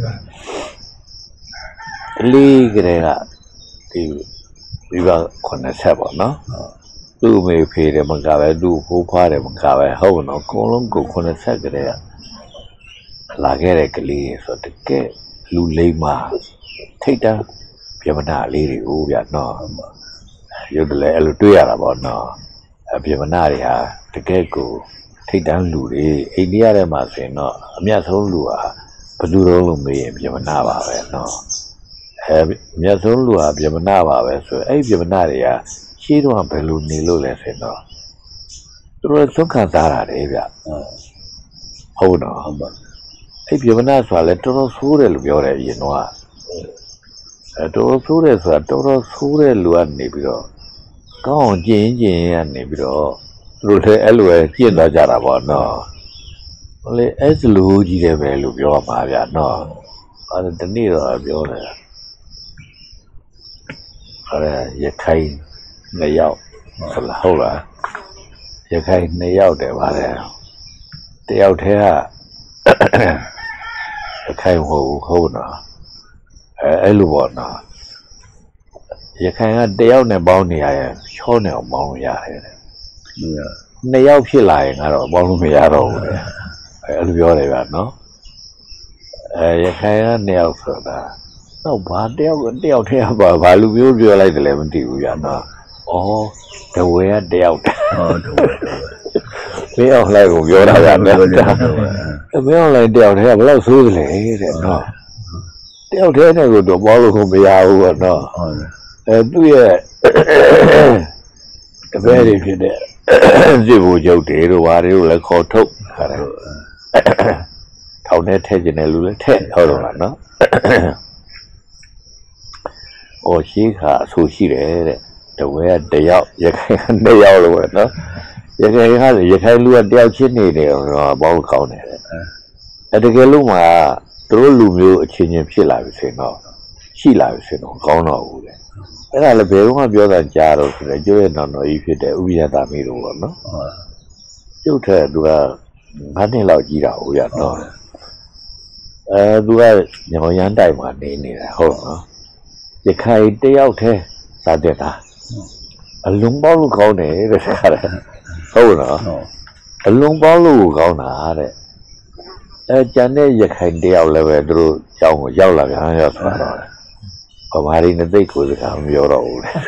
[SPEAKER 2] အလေးကလေးကဒီဒီကခုနှစ်ဆက်ပေါ့နော်သူ့မေဖေတယ်မကပဲသူ့ဖိုးဖွားတယ်မကပဲဟုတ်နော်အကုန်လုံးကိုခုနှစ်ဆက်ကလေးကလာခဲ့တဲ့ကလေးဆိုတကယ်လူလိမ့်မှာထိတ်တန်းဗြဟ္မဏလေးတွေဦးဗျနော်ရုပ်တလဲအဲ့လိုတွေ့ရတာပေါ့နော်အဗြဟ္မဏတွေဟာတကယ်ကိုထိတ်တန်းလူတွေအိန္ဒိယထဲမှာဆိုရင်တော့အမြတ်ဆုံးလူဟာဘယ်သူတော့လို့မေးရင်ဗြဟ္မဏပါပဲနော်အဲအမြတ်ဆုံးလူဟာဗြဟ္မဏပါပဲဆိုအဲ့ဗြဟ္မဏတွေကရှင်းတော့ဘယ်လိုနေလို့လဲဆိုတော့သူတို့သုံးခံစားရတယ်ဗျဟုတ်တော့ဟုတ်ပါအဲ့ဗြဟ္မဏဆိုတာလဲတော်တော်ဆိုးတယ်လို့ပြောတယ်အရင်တော့အဲအဲတော်ဆိုးတယ်ဆိုတာတော်တော်ဆိုးတဲ့လူကနေပြီးတော့ကောင်းအောင်ကျင်ကျင်ရနေပြီးတော့သူတို့လည်းအဲ့လိုပဲကျင့်သွားကြတာပေါ့နော်ဟိုလေအဲ့လိုကြီးတယ်ပဲလို့ပြောမှာဗျာနော်အဲ့ဒါတနေ့တော့ပြောတယ်အဲ့ရခိုင်နှစ်ယောက်ဟုတ်လားဟုတ်လားရခိုင်နှစ်ယောက်တယ်ဗါတယ်တယောက်တည်းကရခိုင်ဟုတ်ဟုတ်နော်အဲအဲ့လိုပေါ့နော်ရခိုင်ကတယောက်နဲ့ပေါင်းနေရရင်ချောနေအောင်ပေါင်းရတယ်တဲ့နှစ်ယောက်ဖြစ်လာရင်ကတော့ပေါင်းလို့မရတော့ဘူးတဲ့အဲအဲ့လိုပြောတယ်ဗျာနော်အဲရခိုင်ကနှစ်ယောက်ဆိုတာတော့ဘာတယောက်တယောက်တည်းဘာဘာလူမျိုးပြောလိုက်တယ်လည်းမသိဘူးဗျာနော်ဩတဝဲကတယောက်ဟောတဝဲတဝဲလေးအောင်လိုက်ကိုပြောတာဗျာနော်အဲမင်းအောင်လိုက်တယောက်တည်းကဘယ်လောက်ဆိုးသလဲတဲ့နော်တယောက်တည်းနဲ့ကိုတော့ပေါလို့ကိုမရဘူးပေါ့နော်အဲသူ့ရဲ့တပည့်တွေဖြစ်တဲ့စစ်ဘူကျုပ်တွေတို့ဘာတွေတို့လည်းခေါ်ထုတ်ခါတယ်ထောင်ထဲထည့်ကျင်တဲ့လူလည်းထည့်ဟုတ်တော့လားနော်ဟိုရှိခါအဆိုရှိတယ်တဲ့တဝဲကတယောက်ရခိုင်ကနှစ်ယောက်လို့ပဲနော်ရခိုင်ကရခိုင်လူကတယောက်ချင်းနေတယ်တော့ဘောင်းကောင်းတယ်အဲတကယ်လို့မှသူတို့လူမျိုးအချင်းချင်းဖြစ်လာပြီဆိုရင်တော့ရှိလာပြီဆိုရင်တော့ကောင်းတော့ဘူးလေအဲ့ဒါလည်းဘယ်တော့မှပြောတာကြားတော့ဆိုတော့ကျိုးရဲ့တော်တော်ကြီးဖြစ်တဲ့ဥပ္ပယတာမီးတို့ပေါ့နော်ကျုပ်ထက်သူကငါးနှစ်လောက်ကြီးတာဟုတ်ရတော့အဲသူကညောင်ရမ်းတိုက်မှာနေနေတာဟုတ်နော်ရခိုင်တယောက်တည်းစာတက်တာအလုံးပေါင်းလို့ကောင်းတယ်တဲ့ခါတယ်ဟုတ်နော်အလုံးပေါင်းလို့ကောင်းတာတဲ့အဲကျန်တဲ့ရခိုင်တယောက်လည်းပဲသူတို့ကြောင်းကိုရောက်လာပြန်ရောက်သွားတော့ဗမာရီနဲ့သိကိုစကားမပြောတော့ဘူးလေ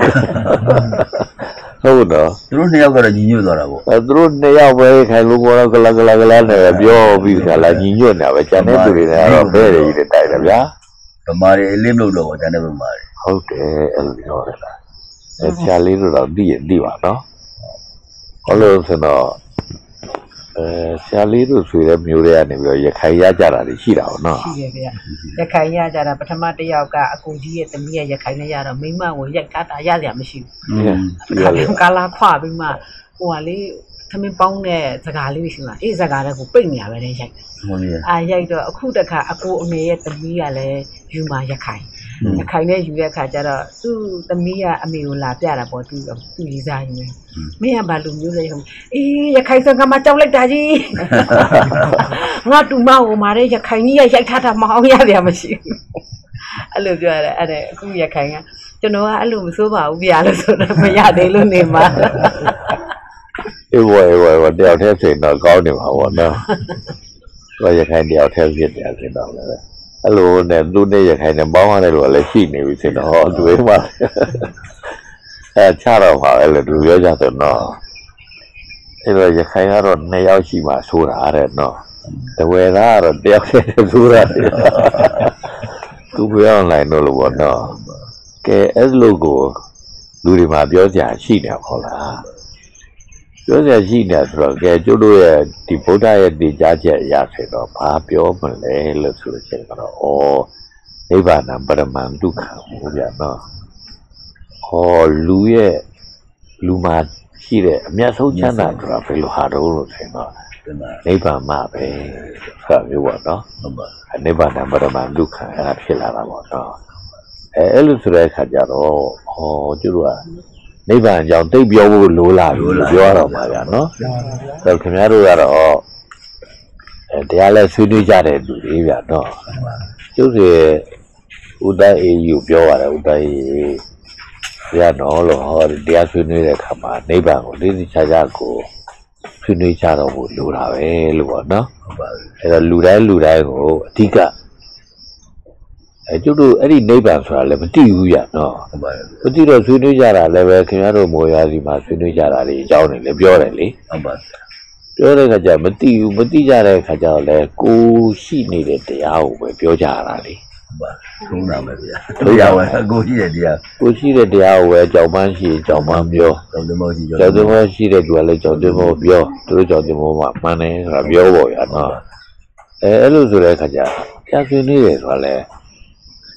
[SPEAKER 2] ဟုတ်တော့
[SPEAKER 1] သူတို့နှစ်ယောက်ကတော့ညီညွတ်သွားတာပေါ့
[SPEAKER 2] အဲသူတို့နှစ်ယောက်ပဲခိုင်လို့ဘောတော့ကလကလကလနဲ့ပြောပြီးခါလာညီညွတ်နေတာပဲကျန်တဲ့သူတွေကတော့ဘဲတွေကြီးတိုက်တယ်ဗျာ
[SPEAKER 1] ဗမာရီအလင်းလို့တော့ကျန်တဲ့ဗမာရီ
[SPEAKER 2] ဟုတ်တယ်အဲ့လိုပြောတယ်လားအဲဆရာလေးတို့တော့သိရင်သိပါနော်ဟုတ်လို့ဆိုတော့အဲဆရာလေးတို့ဆိုတဲ့မျိုးတွေကနေပြီးတော့ရခိုင်ရကြတာရှိတာပေါ့နော်
[SPEAKER 3] ရှိတယ်ဗျရခိုင်ရကြတာပထမတစ်ယောက်ကအကူကြီးရဲ့သမီးရဲ့ရခိုင်နဲ့ရတော့မိမကိုရိုက်ကားတာရစရာမရှိဘူးကာလာခွပြီးမှဟိုကလေသမင်းပေါင်းတဲ့စကားလေးရှိမှာအေးစကားတဲ့ကိုပိတ်နေရပဲနဲ့ရိုက်တယ်အာရိုက်တော့အခုတခါအကူအမေရဲ့သမီးကလည်းယူမာရခိုင်ရခိုင်နဲ့ယူတဲ့ခါကျတော့သူ့သမီးကအမေကိုလာပြတာပေါ့သူသူရေးစားရင်မင်းကဘာလူမျိုးလဲဟုတ်အေးရခိုင်စကားမကြောက်လိုက်တာကြီးငါတူမဟိုမာတဲ့ရခိုင်ကြီးရရိုက်ထားတာမအောင်ရတယ်မရှိဘူးအဲ့လိုပြောရတယ်အဲ့ဒါအခုရခိုင်ကကျွန်တော်ကအဲ့လိုမစိုးပါဘူးဗျာလို့ဆိုတော့မရသေးလို့နေမှာ
[SPEAKER 2] အေးဝဲဝဲဝဲတယောက်တည်းဆိုတော့ကောင်းနေမှာပေါ့နော်ဘာရခိုင်တယောက်တည်းဖြစ်တယ်ဆိုတော့လည်းအဲ့လိုနဲ့သူနဲ့ရခိုင်နဲ့ပေါင်းရတယ်လို့လည်းရှိနေပြီဆိုတော့ဟောသူ့မှာအဲချတော့ပါပဲလေသူပြောကြဆိုတော့အဲ့တော့ရခိုင်ကတော့နှစ်ယောက်ရှိမှဆိုတာတဲ့နော်တဝဲသားကတော့တယောက်တည်းဆိုတာသူပြောင်းလိုက်လို့လို့ပေါ့နော်ကဲအဲ့လိုကိုလူတွေမှာပြောကြရှိနေပါလားပြောစရာရှိနေဆိုတော့ကဲကျုပ်တို့ရဲ့ဒီဗုဒ္ဓရဲ့တည်ကြချက်အရာဆိုတော့ဘာပြောမလဲလို့ဆိုလို့ချင်းတော့ဩနိဗ္ဗာန်ပရမံဒုက္ခဘူးဗျာနော်ဟောလူရဲ့လူမှာရှိတဲ့အမြတ်ဆုံးချမ်းသာဆိုတာဘယ်လိုဟာတော့လို့ဆိုတော့နိဗ္ဗာန်မှာပဲဆက်မျိုးပေါ့နော်ဟုတ်ပါနိဗ္ဗာန်ပရမံဒုက္ခအဲ့ဒါဖြစ်လာတာပေါ့နော်အဲအဲ့လိုဆိုတဲ့အခါကျတော့ဟောကျုပ်တို့ကနိဗ္ဗာန်ကြောင့်သိပြောဖို့လိုလာပြီလို့ပြောတော့မှာဗျာနော်ဆိုတော့ခင်ဗျားတို့ကတော့အဲတရားလဲဆွေးနွေးကြတဲ့လူတွေဗျာနော်ကျုပ်စီဥဒ္ဒအေယူပြောရတယ်ဥဒ္ဒအေဗျာနော်လို့ဟောတရားဆွေးနွေးတဲ့အခါမှာနိဗ္ဗာန်ကိုလေးလေးခြားခြားကိုဆွေးနွေးကြတော့ဖို့လိုတာပဲလို့ပေါ့နော်ဟုတ်ပါဘူးအဲတော့လူတိုင်းလူတိုင်းကိုအဓိကအဲကျုပ်တို့အဲ့ဒီနိဗ္ဗာန်ဆိုတာလည်းမသိဘူးရနော်ဟုတ်ပါဘူးမသိတော့ဆွေးနွေးကြတာလည်းပဲခင်ဗျားတို့မော်ရာစီမှာဆွေးနွေးကြတာလေအကြောင်းတွေလည်းပြောတယ်လေဟုတ်ပါဘူးပြောတဲ့အခါကျမသိဘူးမသိကြတဲ့အခါကျတော့လည်းကိုရှိနေတဲ့တရားကိုပဲပြောကြရတာလေဟုတ်ပါထုံးတာပဲဗျာတရားပဲကိုရှိတဲ့တရားကိုရှိတဲ့တရားကိုပဲကြောင်ပန်းရှိကြောင်ပန်းပြောကြောင်တမောရှိကြောင်တမောရှိတဲ့သူကလည်းကြောင်တမောပြောသူတို့ကြောင်တမောမှမှန်တယ်ဆိုတာပြောပေါ့ရနော်အဲအဲ့လိုဆိုတဲ့အခါကျတရားဆွေးနွေးတယ်ဆိုတာလည်း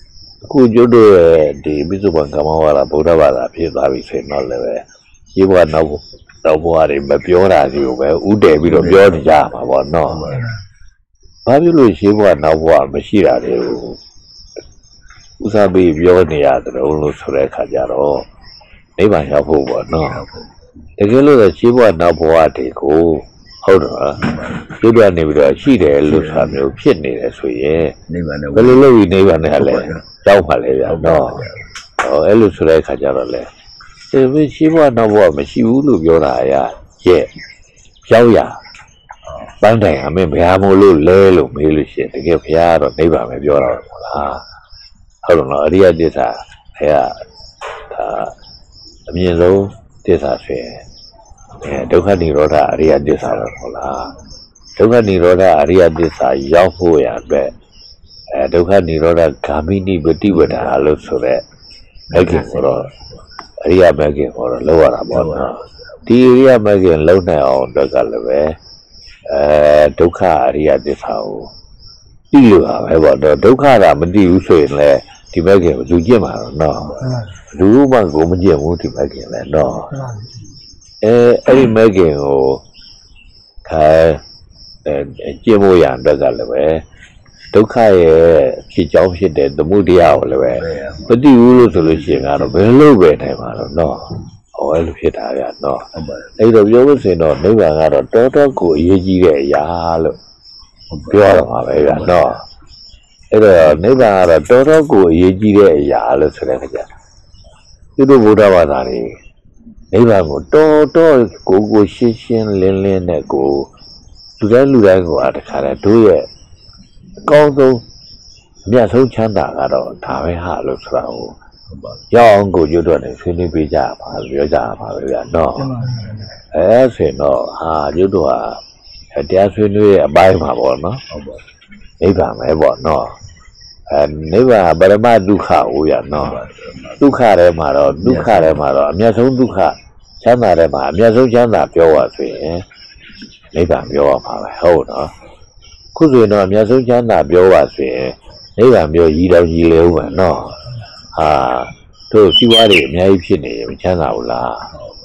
[SPEAKER 2] အခုကျွတ်တို့ရဲ့ဒီမိစုပန်ကမဝါဒဗုဒ္ဓဘာသာဖြစ်သွားပြီဆိုရင်တော့လည်းပဲဒီဘဝနောက်တော့ဘဝတွေမပြောတာစီကိုပဲဥတည်ပြီးတော့ပြောနေကြမှာပေါ့နော်။ဘာဖြစ်လို့ရှိဘဝနောက်ဘဝမရှိတာတွေကိုဥစားပြီးပြောနေရတယ်လို့ဆိုတဲ့အခါကျတော့နိဗ္ဗာန်ရောက်ဖို့ပေါ့နော်။တကယ်လို့ရှိဘဝနောက်ဘဝတွေကိုဟုတ်တော့ကျွတ်ကနေပြီးတော့ရှိတယ်လို့ဆိုတာမျိုးဖြစ်နေတယ်ဆိုရင်
[SPEAKER 1] နိဗ္ဗာန်နဲ့
[SPEAKER 2] ဘယ်လိုလုပ်ပြီးနိဗ္ဗာန်နဲ့လဲကြောက်ပါလေဗျာနော်ဟောအဲ့လိုဆိုတဲ့အခါကျတော့လေဒီရှိဘဝနောက်ဘဝမရှိဘူးလို့ပြောတာရရဲ့ကြောက်ရပန်းတိုင်အမင်းဘယ်ဟာမို့လို့လဲလို့မေးလို့ရှိရင်တကယ်ဘုရားကတော့နိဗ္ဗာန်ပဲပြောတာပေါ့လားဟုတ်တယ်နော်အရိယသစ္စာဘုရားဒါအမြင့်ဆုံးသစ္စာဆိုရင်အဲဒုက္ခនិရောဓအရိယသစ္စာတော့ဟုတ်လားဒုက္ခនិရောဓအရိယသစ္စာရောက်ဖို့ရအတွက်အဲဒုက္ခនិရောဓဂာမိနိပฏิပဒါလို့ဆိုတဲ့မဂ္ဂင်ကိုတော့အရိယမဂ္ဂင်ကိုတော့လောက်ရတာပေါ့နော်ဒီအရိယမဂ္ဂင်လုံးနိုင်အောင်အတွက်ကလည်းပဲအဲဒုက္ခအရိယသစ္စာကိုသိလို့ပါပဲပေါ့နော်ဒုက္ခကမသိဘူးဆိုရင်လည်းဒီမဂ္ဂင်ကိုလူကျင့်မှာတော့နော်လူမှကိုမကျင့်ဘူးဒီမဂ္ဂင်လည်းနော်အဲအဲ့ဒီမဂ္ဂင်ကိုခဲအဲကျင့်ဖို့ရအတွက်ကလည်းပဲဒုက္ခရဲ့ဖြစ်ကြောင်းဖြစ်တဲ့သမုဒယကိုလည်းပဲမသိဘူးလို့ဆိုလို့ရှိရင်ကတော့ဘယ်လိုပဲနိုင်မှာတော့နော်ဟောအဲ့လိုဖြစ်တာဗျာနော်အဲ့တော့ပြောလို့ဆိုရင်တော့နိဗ္ဗာန်ကတော့တော်တော်ကိုအရေးကြီးတဲ့အရာလို့ပြောရမှာပဲဗျာနော်အဲ့တော့နိဗ္ဗာန်ကတော့တော်တော်ကိုအရေးကြီးတဲ့အရာလို့ဆိုတဲ့ခါကျသူတို့ဗုဒ္ဓဘာသာတွေနိဗ္ဗာန်ကိုတော်တော်ကိုကိုရှင်းရှင်းလင်းလင်းနဲ့ကိုလူတိုင်းလူတိုင်းကိုအားတခါတည်းတို့ရဲ့အကောင်းဆုံးအမြတ်ဆုံးချမ်းသာကတော့ဒါပဲဟာလို့ဆိုတာကိုရောက်အောင်ကိုကျွတ်တော့နေဆွေးနွေးပေးကြပါပြောကြပါပဲဗျာနော်အဲဆိုရင်တော့ဟာကျွတ်တော့ဟာတရားဆွေးနွေးရဲ့အပိုင်းမှာပေါ့နော်ဟုတ်ပါနိဗ္ဗာန်ပဲပေါ့နော်အဲနိဗ္ဗာန်ပရမဒုက္ခဟိုရနော်ဒုက္ခထဲမှာတော့ဒုက္ခထဲမှာတော့အမြတ်ဆုံးဒုက္ခချမ်းသာထဲမှာအမြတ်ဆုံးချမ်းသာပြောရဆိုရင်နိဗ္ဗာန်ပြောရမှာပဲဟုတ်နော်ခုဆိုရင်တော့အများဆုံးချမ်းသာပြောပါဆိုရင်နိဗ္ဗာန်ပြောရည်တော်ရည်လေဦးမယ်နော်ဟာတို့စီဝါတွေအများကြီးဖြစ်နေရင်ချမ်းသာဘူးလား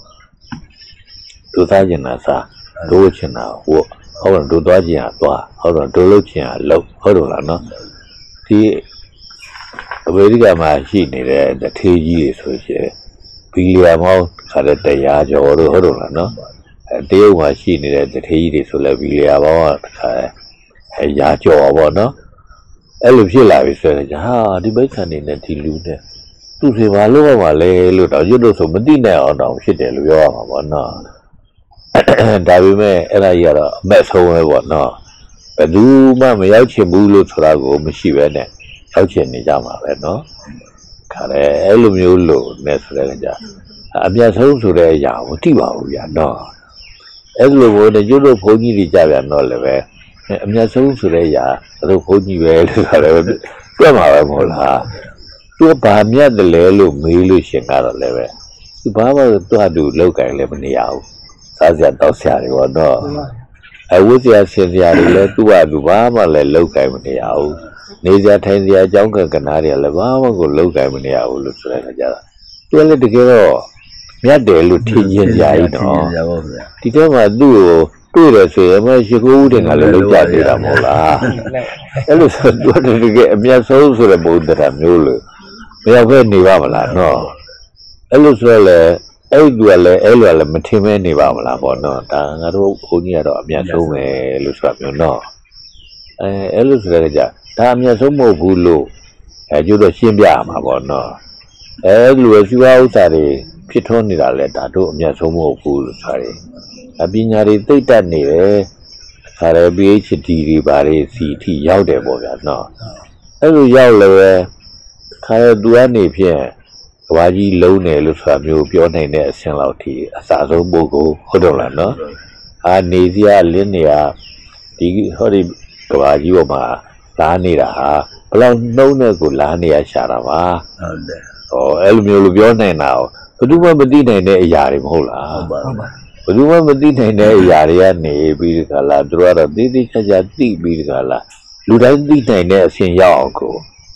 [SPEAKER 2] တို့သားကျင်တာစားတို့ချင်တာဟိုဟုတ်တော့တို့သွားကျင်တာသွားဟုတ်တော့တို့လုပ်ချင်တာလုပ်ဟုတ်တော့လားနော်ဒီအမေရိကန်မှာရှိနေတဲ့တထေးကြီးတွေဆိုရှင်ဘီလီယံပေါင်းခါတဲ့တရားကျော်တို့ဟုတ်တော့လားနော်အဲတရုတ်မှာရှိနေတဲ့တထေးကြီးတွေဆိုလဲဘီလီယံပေါင်းခါအဲရာကျော်ပေါ့နော်အဲ့လိုဖြစ်လာပြီဆိုတော့ဟာဒီဘိက္ခဏနေနဲ့ဒီလူနဲ့သူတွေဘာလို့မှလဲလို့တော့ရွတ်လို့ဆိုမသိနိုင်အောင်တောင်ဖြစ်တယ်လို့ပြောရမှာပေါ့နော်ဒါပေမဲ့အဲ့ဒါကြီးကတော့အမက်ဆုံးပဲပေါ့နော်ဘယ်သူမှမရောက်ချင်ဘူးလို့ဆိုတာကိုမရှိပဲနဲ့ရောက်ချင်နေကြမှာပဲနော်ခါတယ်အဲ့လိုမျိုးလို့နဲ့ဆိုတဲ့ကြအမြတ်ဆုံးဆိုတဲ့အရာကိုသိပါဘူးဗျာနော်အဲ့လိုဘို့နဲ့ရွတ်လို့ဘုန်းကြီးတွေကြပြန်တော့လည်းပဲအမြတ်ဆုံးဆိုတဲ့အရာတို့ဘုန်းကြီးပဲလို့ဆိုတယ်ပြတ်မှာပဲမဟုတ်လားသူကဘာမြတ်တယ်လဲလို့မေးလို့ရှင်ကတော့လည်းပဲသူဘာမှသူ့အတူလောက်ကင်လည်းမနေရဘူးစားစရာတောက်စရာတွေပေါ့နော်အဝတ်စရာဆင်စရာတွေလည်းသူ့အတူဘာမှလည်းလောက်ကင်မနေရဘူးနေစရာထိုင်စရာအကြောင်းကကနာတွေလည်းဘာမှကိုလောက်ကင်မနေရဘူးလို့ဆိုတဲ့အခါကျတော့သူကလည်းတကယ်တော့မြတ်တယ်လို့ထင်ကျင်ကြရည်နော်ဒီတော့မှသူ့ကိုတွေ့တယ်ဆိုရင်မရှိခိုးဦးတင်ကလည်းလောက်ကြသေးတာမဟုတ်လားအဲ့လိုဆိုတော့တကယ်အမြတ်ဆုံးဆိုတဲ့ဘုဒ္ဓတာမျိုးလို့မရောက်ပဲနေပါမလားနော်အဲ့လိုဆိုလဲအဲ့ဒီကလည်းအဲ့လိုလည်းမထင်မဲနေပါမလားပေါ့နော်ဒါငါတို့ဘုန်းကြီးကတော့အမြတ်ဆုံးပဲလို့ဆိုတာမျိုးနော်အဲအဲ့လိုဆိုတဲ့ကြဒါအမြတ်ဆုံးမဟုတ်ဘူးလို့အဲကျတော့ရှင်းပြရမှာပေါ့နော်အဲ့လိုပဲစီဝါဥစ္စာတွေဖြစ်ထွန်းနေတာလဲဒါတို့အမြတ်ဆုံးမဟုတ်ဘူးလို့ဆိုတယ်အပညာတွေသိတတ်နေတယ်ခါရ ပီ အိချ် ဒီ တွေပါလေစီထိရောက်တယ်ပေါ့ဗျာနော်အဲ့လိုရောက်လည်းပဲခါရသူကနေဖြင့်ကဘာကြီးလုံးတယ်လို့ဆိုတာမျိုးပြောနိုင်တဲ့အဆင့်လောက်ထိအစဆုံးပုဂ္ဂိုလ်ဟုတ်တော့လားနော်အာနေစရာလင်းနေရဒီဟောဒီကဘာကြီးပေါ်မှာလာနေတာဟာဘယ်လောက်နှုံးနဲ့ကိုလာနေရရှာတာပါဟုတ်တယ်ဟောအဲ့လိုမျိုးလို့ပြောနိုင်တာဘယ်သူမှမသိနိုင်တဲ့အရာတွေမဟုတ်လားဟုတ်ပါဟုတ်ပါဘယ်သူမှမသိနိုင်တဲ့အရာတွေကနေပြီးဒီကလာသူတို့ကတော့သိသိချာချာသိပြီးဒီကလာလူတိုင်းသိနိုင်တဲ့အဆင့်ရောက်အောင်ကို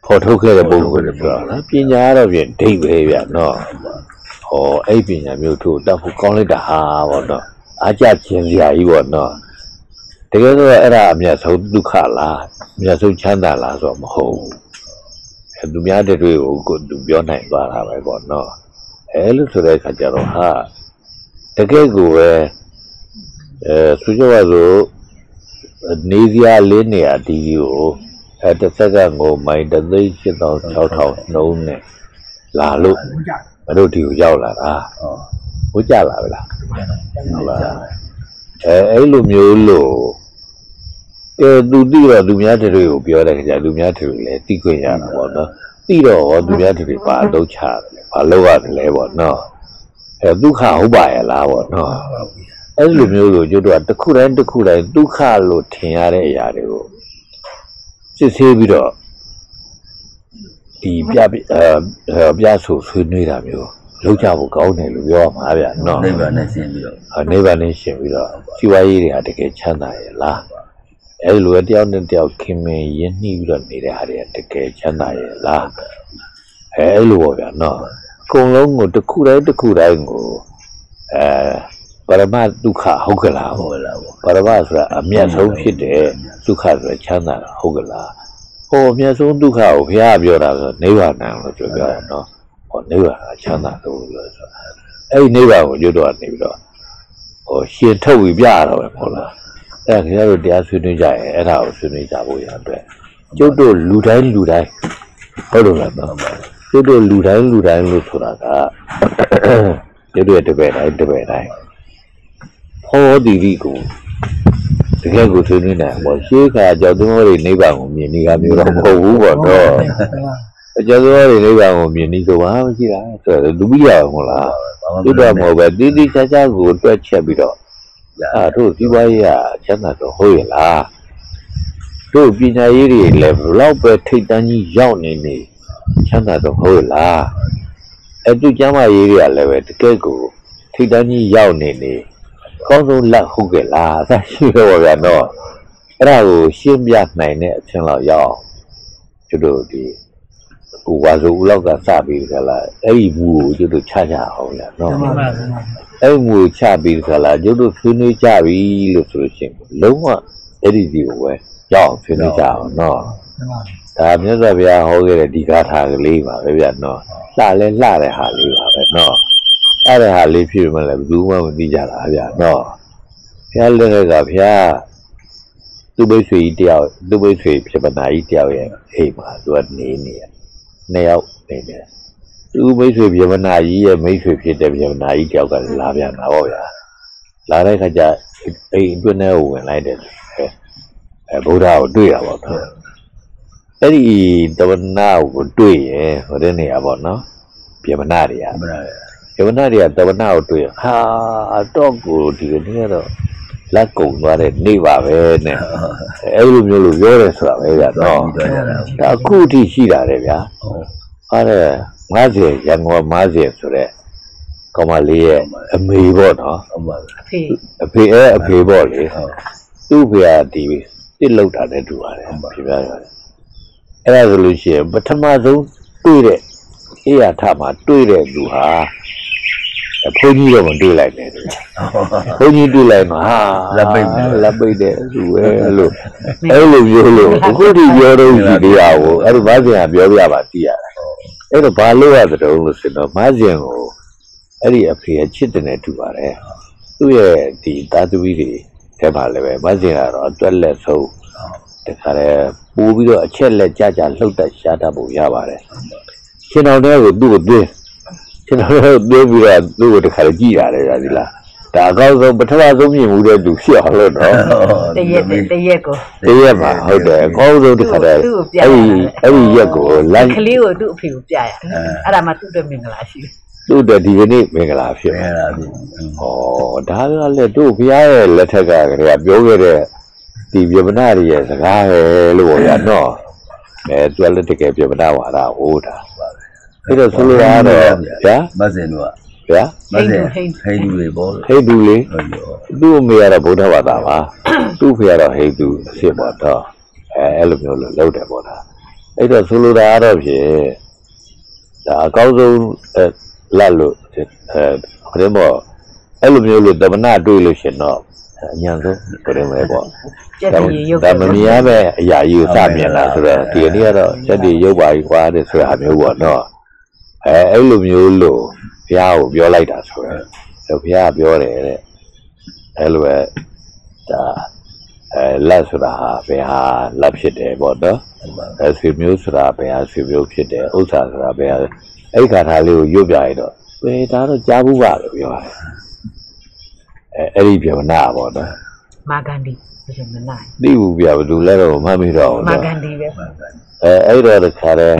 [SPEAKER 2] ဖော်ထုတ်ခဲ့တဲ့ပုံကိုလည်းပြောတာပညာတော့ပြင်ဒိတ်ပဲဗျနော်ဟောအဲ့ပညာမျိုးတို့တတ်ဖို့ကောင်းလိုက်တာဟာပေါ့နော်အားကြခြင်းစရာကြီးပေါ့နော်တကယ်တော့အဲ့ဒါအမြတ်ဆုံးဒုက္ခလားအမြတ်ဆုံးချမ်းသာလားဆိုတော့မဟုတ်ဘူးသူများတွေကိုကိုသူပြောနိုင်သွားတာပဲပေါ့နော်အဲ့လိုဆိုတဲ့အခါကျတော့ဟာတကယ်ကိုပဲအဲသူကြောက်ဆိုနေစရာလေးနေရာဒီကိုအဲတစ်စက္ကန့်ကိုမိုင်တစ်သိန်းရှစ်သောင်းခြောက်ထောင်နှုံးနဲ့လာလို့မတို့ဒီကိုရောက်လာတာဟုတ်ဟုတ်ကြလာပြီလားဟုတ်လားအဲအဲ့လိုမျိုးလို့အဲသူတိတော့သူများတွေကိုပြောတဲ့ကြလူများတွေလည်းသိခွင့်ရတာပေါ့နော်သိတော့သူများတွေပါတော့ချတယ်ဘာလို့ရတယ်လဲပေါ့နော်အဲဒုက္ခဟုတ်ပါရဲ့လားပေါ့နော်အဲ့လိုမျိုးကိုကျွတ်တော့တစ်ခုတိုင်းတစ်ခုတိုင်းဒုက္ခလို့ထင်ရတဲ့အရာတွေကိုစစ်ဆေးပြီးတော့ဒီပြအဲပြဆိုဆွေးနွေးတာမျိုးလောက်ကြဖို့ကောင်းတယ်လို့ပြောမှာဗျာနော်
[SPEAKER 1] နိဗ္ဗာန်နဲ့ရှင်းပြီးတော့
[SPEAKER 2] နိဗ္ဗာန်နဲ့ရှင်းပြီးတော့စီဝါရေးတွေကတကယ်ချမ်းသာရဲ့လားအဲ့လိုတယောက်နဲ့တယောက်ခင်မင်ရင်းနှီးပြီးတော့နေတဲ့ဟာတွေကတကယ်ချမ်းသာရဲ့လားအဲ့လိုပေါ့ဗျာနော်အကုန်လုံးကိုတစ်ခုတိုင်းတစ်ခုတိုင်းကိုအဲပရမဒုက္ခဟုတ်ကလားဟုတ်လားပရမဆိုတာအမြတ်ဆုံးဖြစ်တဲ့ဒုက္ခဆိုတာချမ်းသာတာဟုတ်ကလားဟိုအမြတ်ဆုံးဒုက္ခကိုဘုရားပြောတာဆိုနိဗ္ဗာန်လို့ပြောပြောတာနော်ဟောနိဗ္ဗာန်ချမ်းသာလို့လို့ဆိုအဲ့ဒီနိဗ္ဗာန်ကိုကျွတ်တော့နေပြီးတော့ဟိုရှင်ထုတ်ပြီးပြရတော့ပဲဟုတ်လားအဲ့ခင်ဗျားတို့တရားဆွေးနွေးကြရင်အဲ့ဒါကိုဆွေးနွေးကြဖို့ရအတွက်ကျွတ်တို့လူတိုင်းလူတိုင်းဟုတ်လို့လားနော်ကျွတ်တို့လူတိုင်းလူတိုင်းလို့ဆိုတာကကျွတ်တို့တပည့်တိုင်းတပည့်တိုင်းဟောဒီဒီကိုတကယ်ကိုဆွေးနွေးနိုင်ပေါ့ရှေးခါကြောင့်သူတို့တွေနိဗ္ဗာန်ကိုမြင်နေကြမျိုးတော့မဟုတ်ဘူးပေါ့နော်အကျော်သူတို့တွေနိဗ္ဗာန်ကိုမြင်နေဆိုဘာမှမရှိတာဆိုတော့လူပြီးရအောင်ဟုတ်လားသူတော့မဟုတ်ပဲတိတိကျကျကိုတွက်ချက်ပြီးတော့အာတို့ဒီဘွားကြီးကချမ်းသာတော့ဟုတ်ရဲ့လားတို့ပညာရေးတွေလည်းဘလောက်ပဲထိတ်တန်းကြီးရောက်နေနေချမ်းသာတော့ဟုတ်ရဲ့လားအဲ့သူကျမ်းမာရေးတွေကလည်းပဲတကယ်ကိုထိတ်တန်းကြီးရောက်နေနေကောင်းဆုံးလက်ဟုတ်ကဲ့လားအဆရှိတော့ဗျာနော်အဲ့ဒါကိုရှင်းပြနိုင်တဲ့အချင်းလောက်ရောက်ကျွတ်တို့ဒီဟိုဝါဆိုဦးလောက်ကစပြီးကြလားအဲ့ဒီဘူးကိုကျွတ်တို့ချကြအောင်ဗျာနော်အဲ့မူချပြီးကြလားကျွတ်တို့ဆွေးနွေးကြပြီလို့ဆိုလို့ရှိရင်လုံးဝအဲ့ဒီဒီကိုပဲရောက်ဆွေးနွေးကြအောင်နော်ဒါမြတ်စွာဘုရားဟောခဲ့တဲ့ဒီဂါထာကလေးပါပဲဗျာနော်လှလဲလှတဲ့ဟာလေးပါပဲနော်အဲ့ဒါဟာလေးဖြစ်မှလည်းဘယ်သူမှမသိကြတာဗျာနော်ဘုရားလည်းကဘုရားသူ့ဘိဆွေကြီးတယောက်သူ့ဘိဆွေဖြစ်ပနာကြီးတယောက်ရဲ့အိမ်မှာသူကနေနေရနှစ်ယောက်နေတယ်သူ့ဘိဆွေပြပနာကြီးရဲ့မိတ်ဆွေဖြစ်တဲ့ပြပနာကြီးတယောက်ကလာပြန်တာပေါ့ဗျာလာတဲ့ခါကျအိမ်အတွင်းထဲကိုဝင်လိုက်တယ်အဲဗုဒ္ဓကိုတွေ့ရပါတော့အဲ့ဒီတဝနာကိုတွေ့ရင်ဟိုတဲ့နေရာပေါ့နော်ပြပနာတွေကယဝနာတွေကတဝနာကိုတွေ့ဟာတော့ကိုဒီကနေ့တော့လက်ကုံသွားတဲ့နေပါပဲနဲ့အဲ့လိုမျိုးလို့ပြောတယ်ဆိုတာပဲဗျာနော်ဒါအခုထိရှိတာလေဗျာဟာတဲ့ငါးဆယ်ရန်ကုန်ငါးဆယ်ဆိုတဲ့ကောင်မလေးရဲ့အမေပေါ့နော်
[SPEAKER 3] အဖေ
[SPEAKER 2] အဖေအဲအဖေပေါ့လေသူ့ဖေကဒီတစ်လောက်တာနဲ့တူပါတယ်ပြပြရတယ်အဲ့ဒါဆိုလို့ရှိရင်ပထမဆုံးတွေ့တဲ့အေးရထမှာတွေ့တဲ့လူဟာဘုန်းကြီးတော့မတွေ့လိုက်နဲ့ဘုန်းကြီးတွေ့လိုက်မှာဟာ
[SPEAKER 1] လက်ပိတ်
[SPEAKER 2] လက်ပိတ်တဲ့သူပဲလို့အဲ့လိုမျိုးလို့အခုဒီပြောတော့ဒီတရားကိုအဲ့ဒီမဆင်ကပြောပြပါသိရတယ်အဲ့တော့ဘာလို့ရတဲ့တုံးလို့ဆိုတော့မဆင်ကိုအဲ့ဒီအဖေကချစ်တယ်နဲ့တူပါတယ်သူ့ရဲ့ဒီသာသမီတွေထဲမှာလည်းပဲမဆင်ကတော့အတွက်လက်ဆုံးတခါလဲပိုးပြီးတော့အချက်လက်ကြကြလှုပ်တတ်ရှားတတ်ဖို့ရပါတယ်ရှင်တော်တွေကိုသူ့ကိုသွင်းကျွန်တော်တို့တွေးပြီးတော့သူ့ကိုတခါကြည့်ရတယ်ဗျာဒီလားဒါအကောင်းဆုံးပထမဆုံးမြင်မှုတဲ့သူဖြစ်အောင်လို့တော့
[SPEAKER 3] တရက်တရက်ကို
[SPEAKER 2] တရက်ပါဟုတ်တယ်အကောင်းဆုံးတစ်ခါတည်းအဲ့ဒီအဲ့ဒီရက်ကိုလိုက်က
[SPEAKER 3] လေးကိုသူ့အဖေကိုပြရတယ်အဲ့ဒါမှသူ့အတွက်မင်္ဂလာရှိတယ်
[SPEAKER 2] သူ့အတွက်ဒီကနေ့မင်္ဂလာဖြစ်
[SPEAKER 1] တယ်အဲ့ဒါပြီ
[SPEAKER 2] ဩဒါကလည်းတို့ဘုရားရဲ့လက်ထက်ကကလေးကပြောခဲ့တဲ့ဒီပြမနာရဲ့စကားပဲလို့ပြောရတော့အဲသူကလည်းတကယ်ပြမနာဝါဒဟိုးတာအဲ့တော့ဆိုလိုတာတော့ဗျာ
[SPEAKER 1] မဆင်တို့က
[SPEAKER 2] ဗျာ
[SPEAKER 1] မဆင်ဟိန္ဒူတွေပေါ့
[SPEAKER 2] ဟိန္ဒူလေသူ့အမေကတော့ဗုဒ္ဓဘာသာပါသူ့ဖေကတော့ဟိန္ဒူအစ်စ်ပေါ့တော့အဲအဲ့လိုမျိုးလို့လုပ်တယ်ပေါ့လားအဲ့တော့ဆိုလိုတာတော့ဖြင့်ဒါအကောင်းဆုံးလက်လို့အဲခရင်ပေါ့အဲ့လိုမျိုးလို့တမနာတွေ့လို့ရှင်တော့အញ្ញံဆုံးခရင်ပဲပေါ့ဒါမမြင်ရပဲအရာကြီးကိုစမြင်လာဆိုတော့ဒီနေ့ကတော့စက်တီရုပ်ပါကြီးကွာတဲ့ဆိုတာမျိုးပေါ့နော်အဲအဲ့လိုမျိုးလို့ဘုရားကိုပြောလိုက်တာဆိုတော့ဘုရားပြောတယ်တဲ့အဲ့လိုပဲဒါအဲလက်ဆိုတာဟာဘယ်ဟာလက်ဖြစ်တယ်ပေါ့နော်အဲဆွေမျိုးဆိုတာဘယ်ဟာဆွေမျိုးဖြစ်တယ်ဥစ္စာဆိုတာဘယ်ဟာအဲ့ခါထားလေးကိုရွတ်ပြရတော့ဘယ်ဒါတော့ကြားဘူးပါလို့ပြောတယ်အဲအဲ့ဒီပြောနာပေါ့နော်
[SPEAKER 3] မာဂန္ဒီဆိုမနိုင်
[SPEAKER 2] တိဘူးပြဘယ်သူလဲတော့မှတ်မိတော့
[SPEAKER 3] မာဂန္ဒီပဲ
[SPEAKER 2] အဲအဲ့တော့တခါတည်း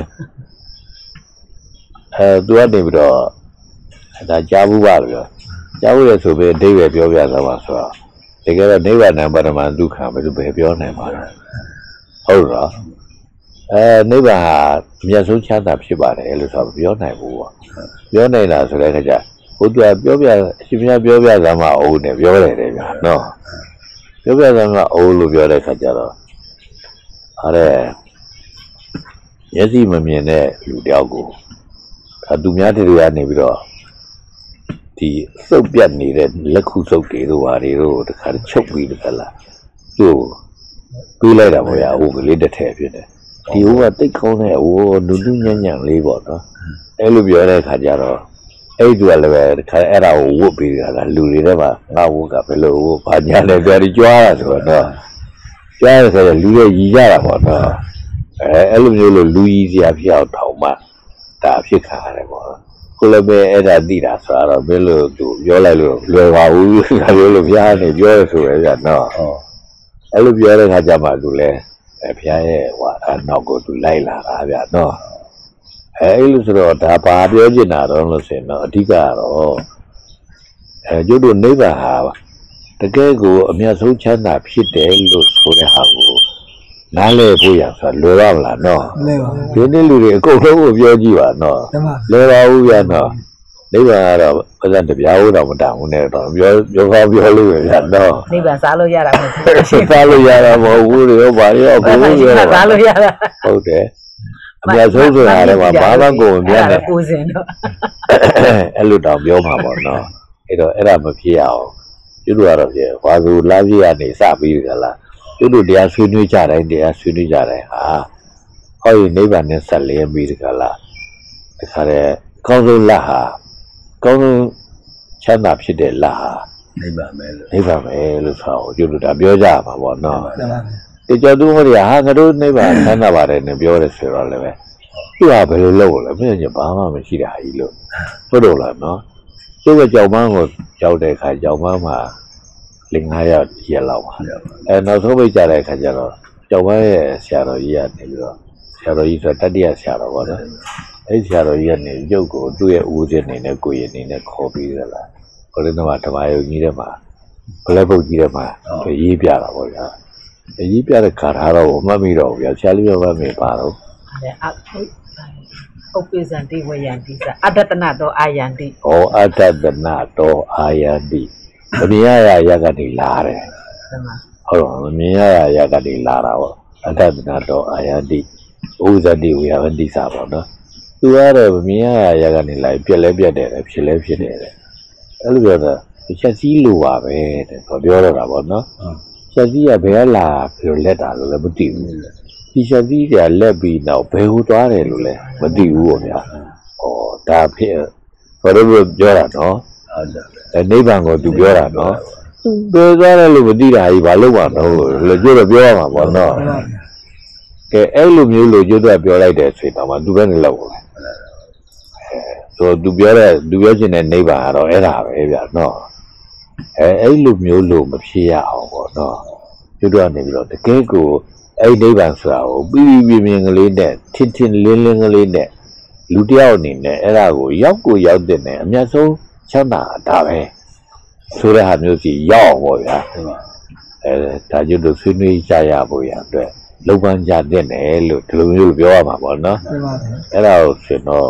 [SPEAKER 2] အဲသူကနေပြီးတော့ဒါကြားဘူးပါလို့ပြောကြားဘူးရဆိုပြီးအဓိပ္ပာယ်ပြောပြတော့ပါဆိုတော့တကယ်တော့နိဗ္ဗာန်ပရမဒုက္ခဘယ်လိုပဲပြောနိုင်ပါလဲဟုတ်တော့အဲနိဗ္ဗာန်ဟာအမြတ်ဆုံးချမ်းသာဖြစ်ပါတယ်လို့ဆိုတော့ပြောနိုင်ဘူးပေါ့ပြောနိုင်တာဆိုတဲ့အခါကျဘုရားပြောပြအရှင်မြတ်ပြောပြသမှာအိုးနဲ့ပြောတယ်တဲ့ဗျာနော်ပြောပြသမှာအိုးလို့ပြောတဲ့အခါကျတော့အဲ့ဒါမျက်စိမမြင်တဲ့လူတယောက်ကိုအဲသူများတွေကနေပြီးတော့ဒီစုပ်ပြတ်နေတဲ့လက်ခုစုပ်တွေတို့ဟာတွေတို့တခါချုပ်ပြီးတခါလာသူ့တွေးလိုက်တာပေါ့ဗျာဟိုကလေးတစ်ထည့်ဖြစ်တယ်ဒီဟိုကတိတ်ခေါင်းနဲ့ဟိုနုနုညံ့ညံ့လေးပေါ့နော်အဲ့လိုပြောတဲ့အခါကျတော့အဲ့ဒီကလည်းပဲတခါအဲ့ဒါကိုဝတ်ပြီးတာကလူတွေထဲမှာငါဝတ်ကဘယ်လိုဝတ်ဘာညာလဲပြောပြီးကြွားတာဆိုတော့ကြွားရဆိုတော့လူတွေရီကြတာပေါ့နော်အဲအဲ့လိုမျိုးလို့လူကြီးစရာဖြစ်အောင်ထောင်မှဒါဖြစ်ခါရတယ်ပေါ့ကိုလည်းပဲအဲ့ဒါသိတာဆိုတော့ဘယ်လိုသူပြောလိုက်လို့လွယ်ပါဘူးဒါပြောလို့ဘုရားနေပြောရဆိုရပြနော်ဟုတ်အဲ့လိုပြောတဲ့ခါကျမှသူလည်းဘုရားရဲ့ဟိုအနောက်ကိုသူလိုက်လာတာဗျနော်အဲအဲ့လိုဆိုတော့ဒါဘာပြောချင်တာတော့လို့ဆိုရင်တော့အဓိကတော့အဲကျုပ်တို့နိဗ္ဗာန်ဟာတကယ်ကိုအမြတ်ဆုံးချမ်းသာဖြစ်တယ်လို့ဆိုတဲ့ဟာကိုနားလည်ဖို့ရဆိုလွယ်ပါမလားနော်လွယ်ပါဘူးဒီနေ့လူတွေအကုန်လုံးကိုပြောကြည့်ပါနော်လွယ်ပါဘူးဗျာနော်နိဗ္ဗာန်ကတော့ပတ်သက်တရားဟုတ်တော့မတောင်းဘူးနဲ့တော့ပြောပြောကောင်းပြောလို့ပဲဗျာနော်
[SPEAKER 3] နိဗ္ဗာန်စားလို့ရတာမဟုတ်ဘူး
[SPEAKER 2] စားလို့ရတာမဟုတ်ဘူးတွေရောဘာတွေရောကိုယ်ရော
[SPEAKER 3] စားလို့ရတာ
[SPEAKER 2] ဟုတ်တယ်အများဆုံးဆိုတာလည်းဘာမှကိုမပြောနဲ့
[SPEAKER 3] ကိုစင်တော့
[SPEAKER 2] အဲ့လိုတောင်ပြောမှာပေါ့နော်အဲ့တော့အဲ့ဒါမဖြစ်အောင်ကျတို့ကတော့ပြေဘာလို့လာပြည့်ရနေစပြီးကြလားကျတို့တရားဆွေးနွေးကြတိုင်းတရားဆွေးနွေးကြတိုင်းဟာဟောဒီနိဗ္ဗာန်နဲ့ဆက်လျက်ပြီးကြလားတခါတည်းကောင်းဆုံးလက်ဟာကောင်းဆုံးချမ်းသာဖြစ်တဲ့လက်ဟာ
[SPEAKER 1] နိဗ္ဗာန်ပဲလို့
[SPEAKER 2] နိဗ္ဗာန်ပဲလို့ဆိုတော့ကျတို့ဒါပြောကြမှာပေါ့နော်တကြသူဟောဒီဟာငါတို့နိဗ္ဗာန်ချမ်းသာပါတယ်နဲ့ပြောတယ်ဆိုတော့လည်းပဲသူကဘယ်လိုလုပ်လဲမင်းကဘာမှမရှိတာကြီးလို့ဟုတ်တော့လားနော်သူကကြောင်မန်းကိုကြောက်တဲ့အခါကြောင်မန်းမှာလင်္ကာရရလောက်ပါအဲနောက်ဆုံးပိတ်ကြတဲ့အခါကျတော့ကြောင်မန်းရဲ့ဆရာတော်ကြီးကနေပြီးတော့ဆရာတော်ကြီးဆိုတတိယဆရာတော်ပေါ့နော်အဲဆရာတော်ကြီးကနေရုပ်ကိုသူ့ရဲ့ဦးခြင်းနေနဲ့ကိုယ်ရည်နေနဲ့ခေါ်ပြီးကြလားဟိုလည်းတော့ဓမ္မယုံကြီးထဲမှာဘလက်ပုတ်ကြီးထဲမှာရေးပြတာပေါ့ဗျာရေးပြတဲ့ခါထားတော့မှတ်မိတော့ဗျာဆရာလေးပြောမှတ်မိပါတော့
[SPEAKER 3] အဲအဥပ္ပဇံတိဝယံတိသအတ္တနာတောအာယံတိ
[SPEAKER 2] ဩအတ္တနာတောအာယံတိမမြင်ရရရကနေလာတယ်ဟုတ်တော့မမြင်ရရရကနေလာတာပေါ့အတ္တနာတောအာယံတိဥဇတိဝယံတိစာပေါ့နော်သူကတော့မမြင်ရရရကနေလာပြက်လဲပြက်တယ်ဖြစ်လဲဖြစ်တယ်အဲ့လိုပြောတာချက်စည်းလိုပါပဲတဲ့ဆိုပြောတော့တာပေါ့နော်ချက်စည်းကဘယ်လာပြောလက်တာလို့လည်းမသိဘူးဒီချက်စည်းကလက်ပြီးတော့ဘယ်ဟိုသွားတယ်လို့လည်းမသိဘူးပေါ့ဗျာဩဒါဖြစ်ဘာလို့ပြောတာနော်အဲနိဗ္ဗာန်ကိုသူပြောတာနော်ဘယ်သွားတယ်လို့မသိတာကြီးဘာလို့ပါတော့လို့ကြိုးတော့ပြောရမှာပေါ့နော်ကဲအဲ့လိုမျိုးလို့ကြိုးတော့ပြောလိုက်တယ်ဆိုတော့မှသူပဲနေလောက်ပါဆိုသူပြောတဲ့သူပြောချင်တဲ့နိဗ္ဗာန်ကတော့အဲ့ဒါပဲဗျာနော်အဲအဲ့လိုမျိုးလို့မဖြစ်ရအောင်ပေါ့နော်ကျွတ်တော့နေပြီးတော့တကယ်ကိုအဲ့နိဗ္ဗာန်ဆိုတာကိုပြီးပြီးပြင်းပြင်းကလေးနဲ့ထင်ထင်လင်းလင်းကလေးနဲ့လူတယောက်အနေနဲ့အဲ့ဒါကိုရောက်ကိုရောက်တဲ့နဲ့အများဆုံးချမ်းသာတာပဲဆိုတဲ့ဟာမျိုးစီရောက်ပေါ့ဗျာအဲဒါကျွတ်တို့ဆွေးနွေးကြရဖို့ရအတွက်လုံပန်းကြတဲ့နဲ့လို့ဒီလိုမျိုးပြောရမှာပေါ့နော်အဲ့ဒါကိုဆိုတော့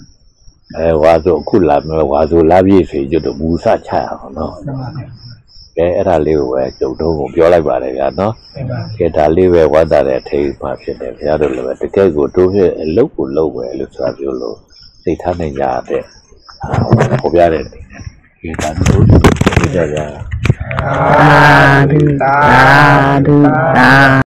[SPEAKER 2] အဲဝါဆိုအခုလာမယ်ဝါဆိုလာပြည့်ဆိုကျွတ်တို့မူစချရအောင်နော်ကဲအဲ့ဒါလေးကိုပဲကျုပ်တို့ကိုပြောလိုက်ပါတယ်ဗျာနော်ကဲဒါလေးပဲဝတ်တာတဲ့အထိမှဖြစ်တယ်ဘုရားတို့လည်းပဲတကယ်ကိုတို့ဖြစ်အလုပ်ကိုလုပ်ပဲလို့ဆိုတာပြောလို့စိတ်ထားနိုင်ကြတဲ့ပေါ်ပြတဲ့အနေနဲ့ဒီကံတို့ပြကြကြ
[SPEAKER 3] သာဓုသာဓုသာ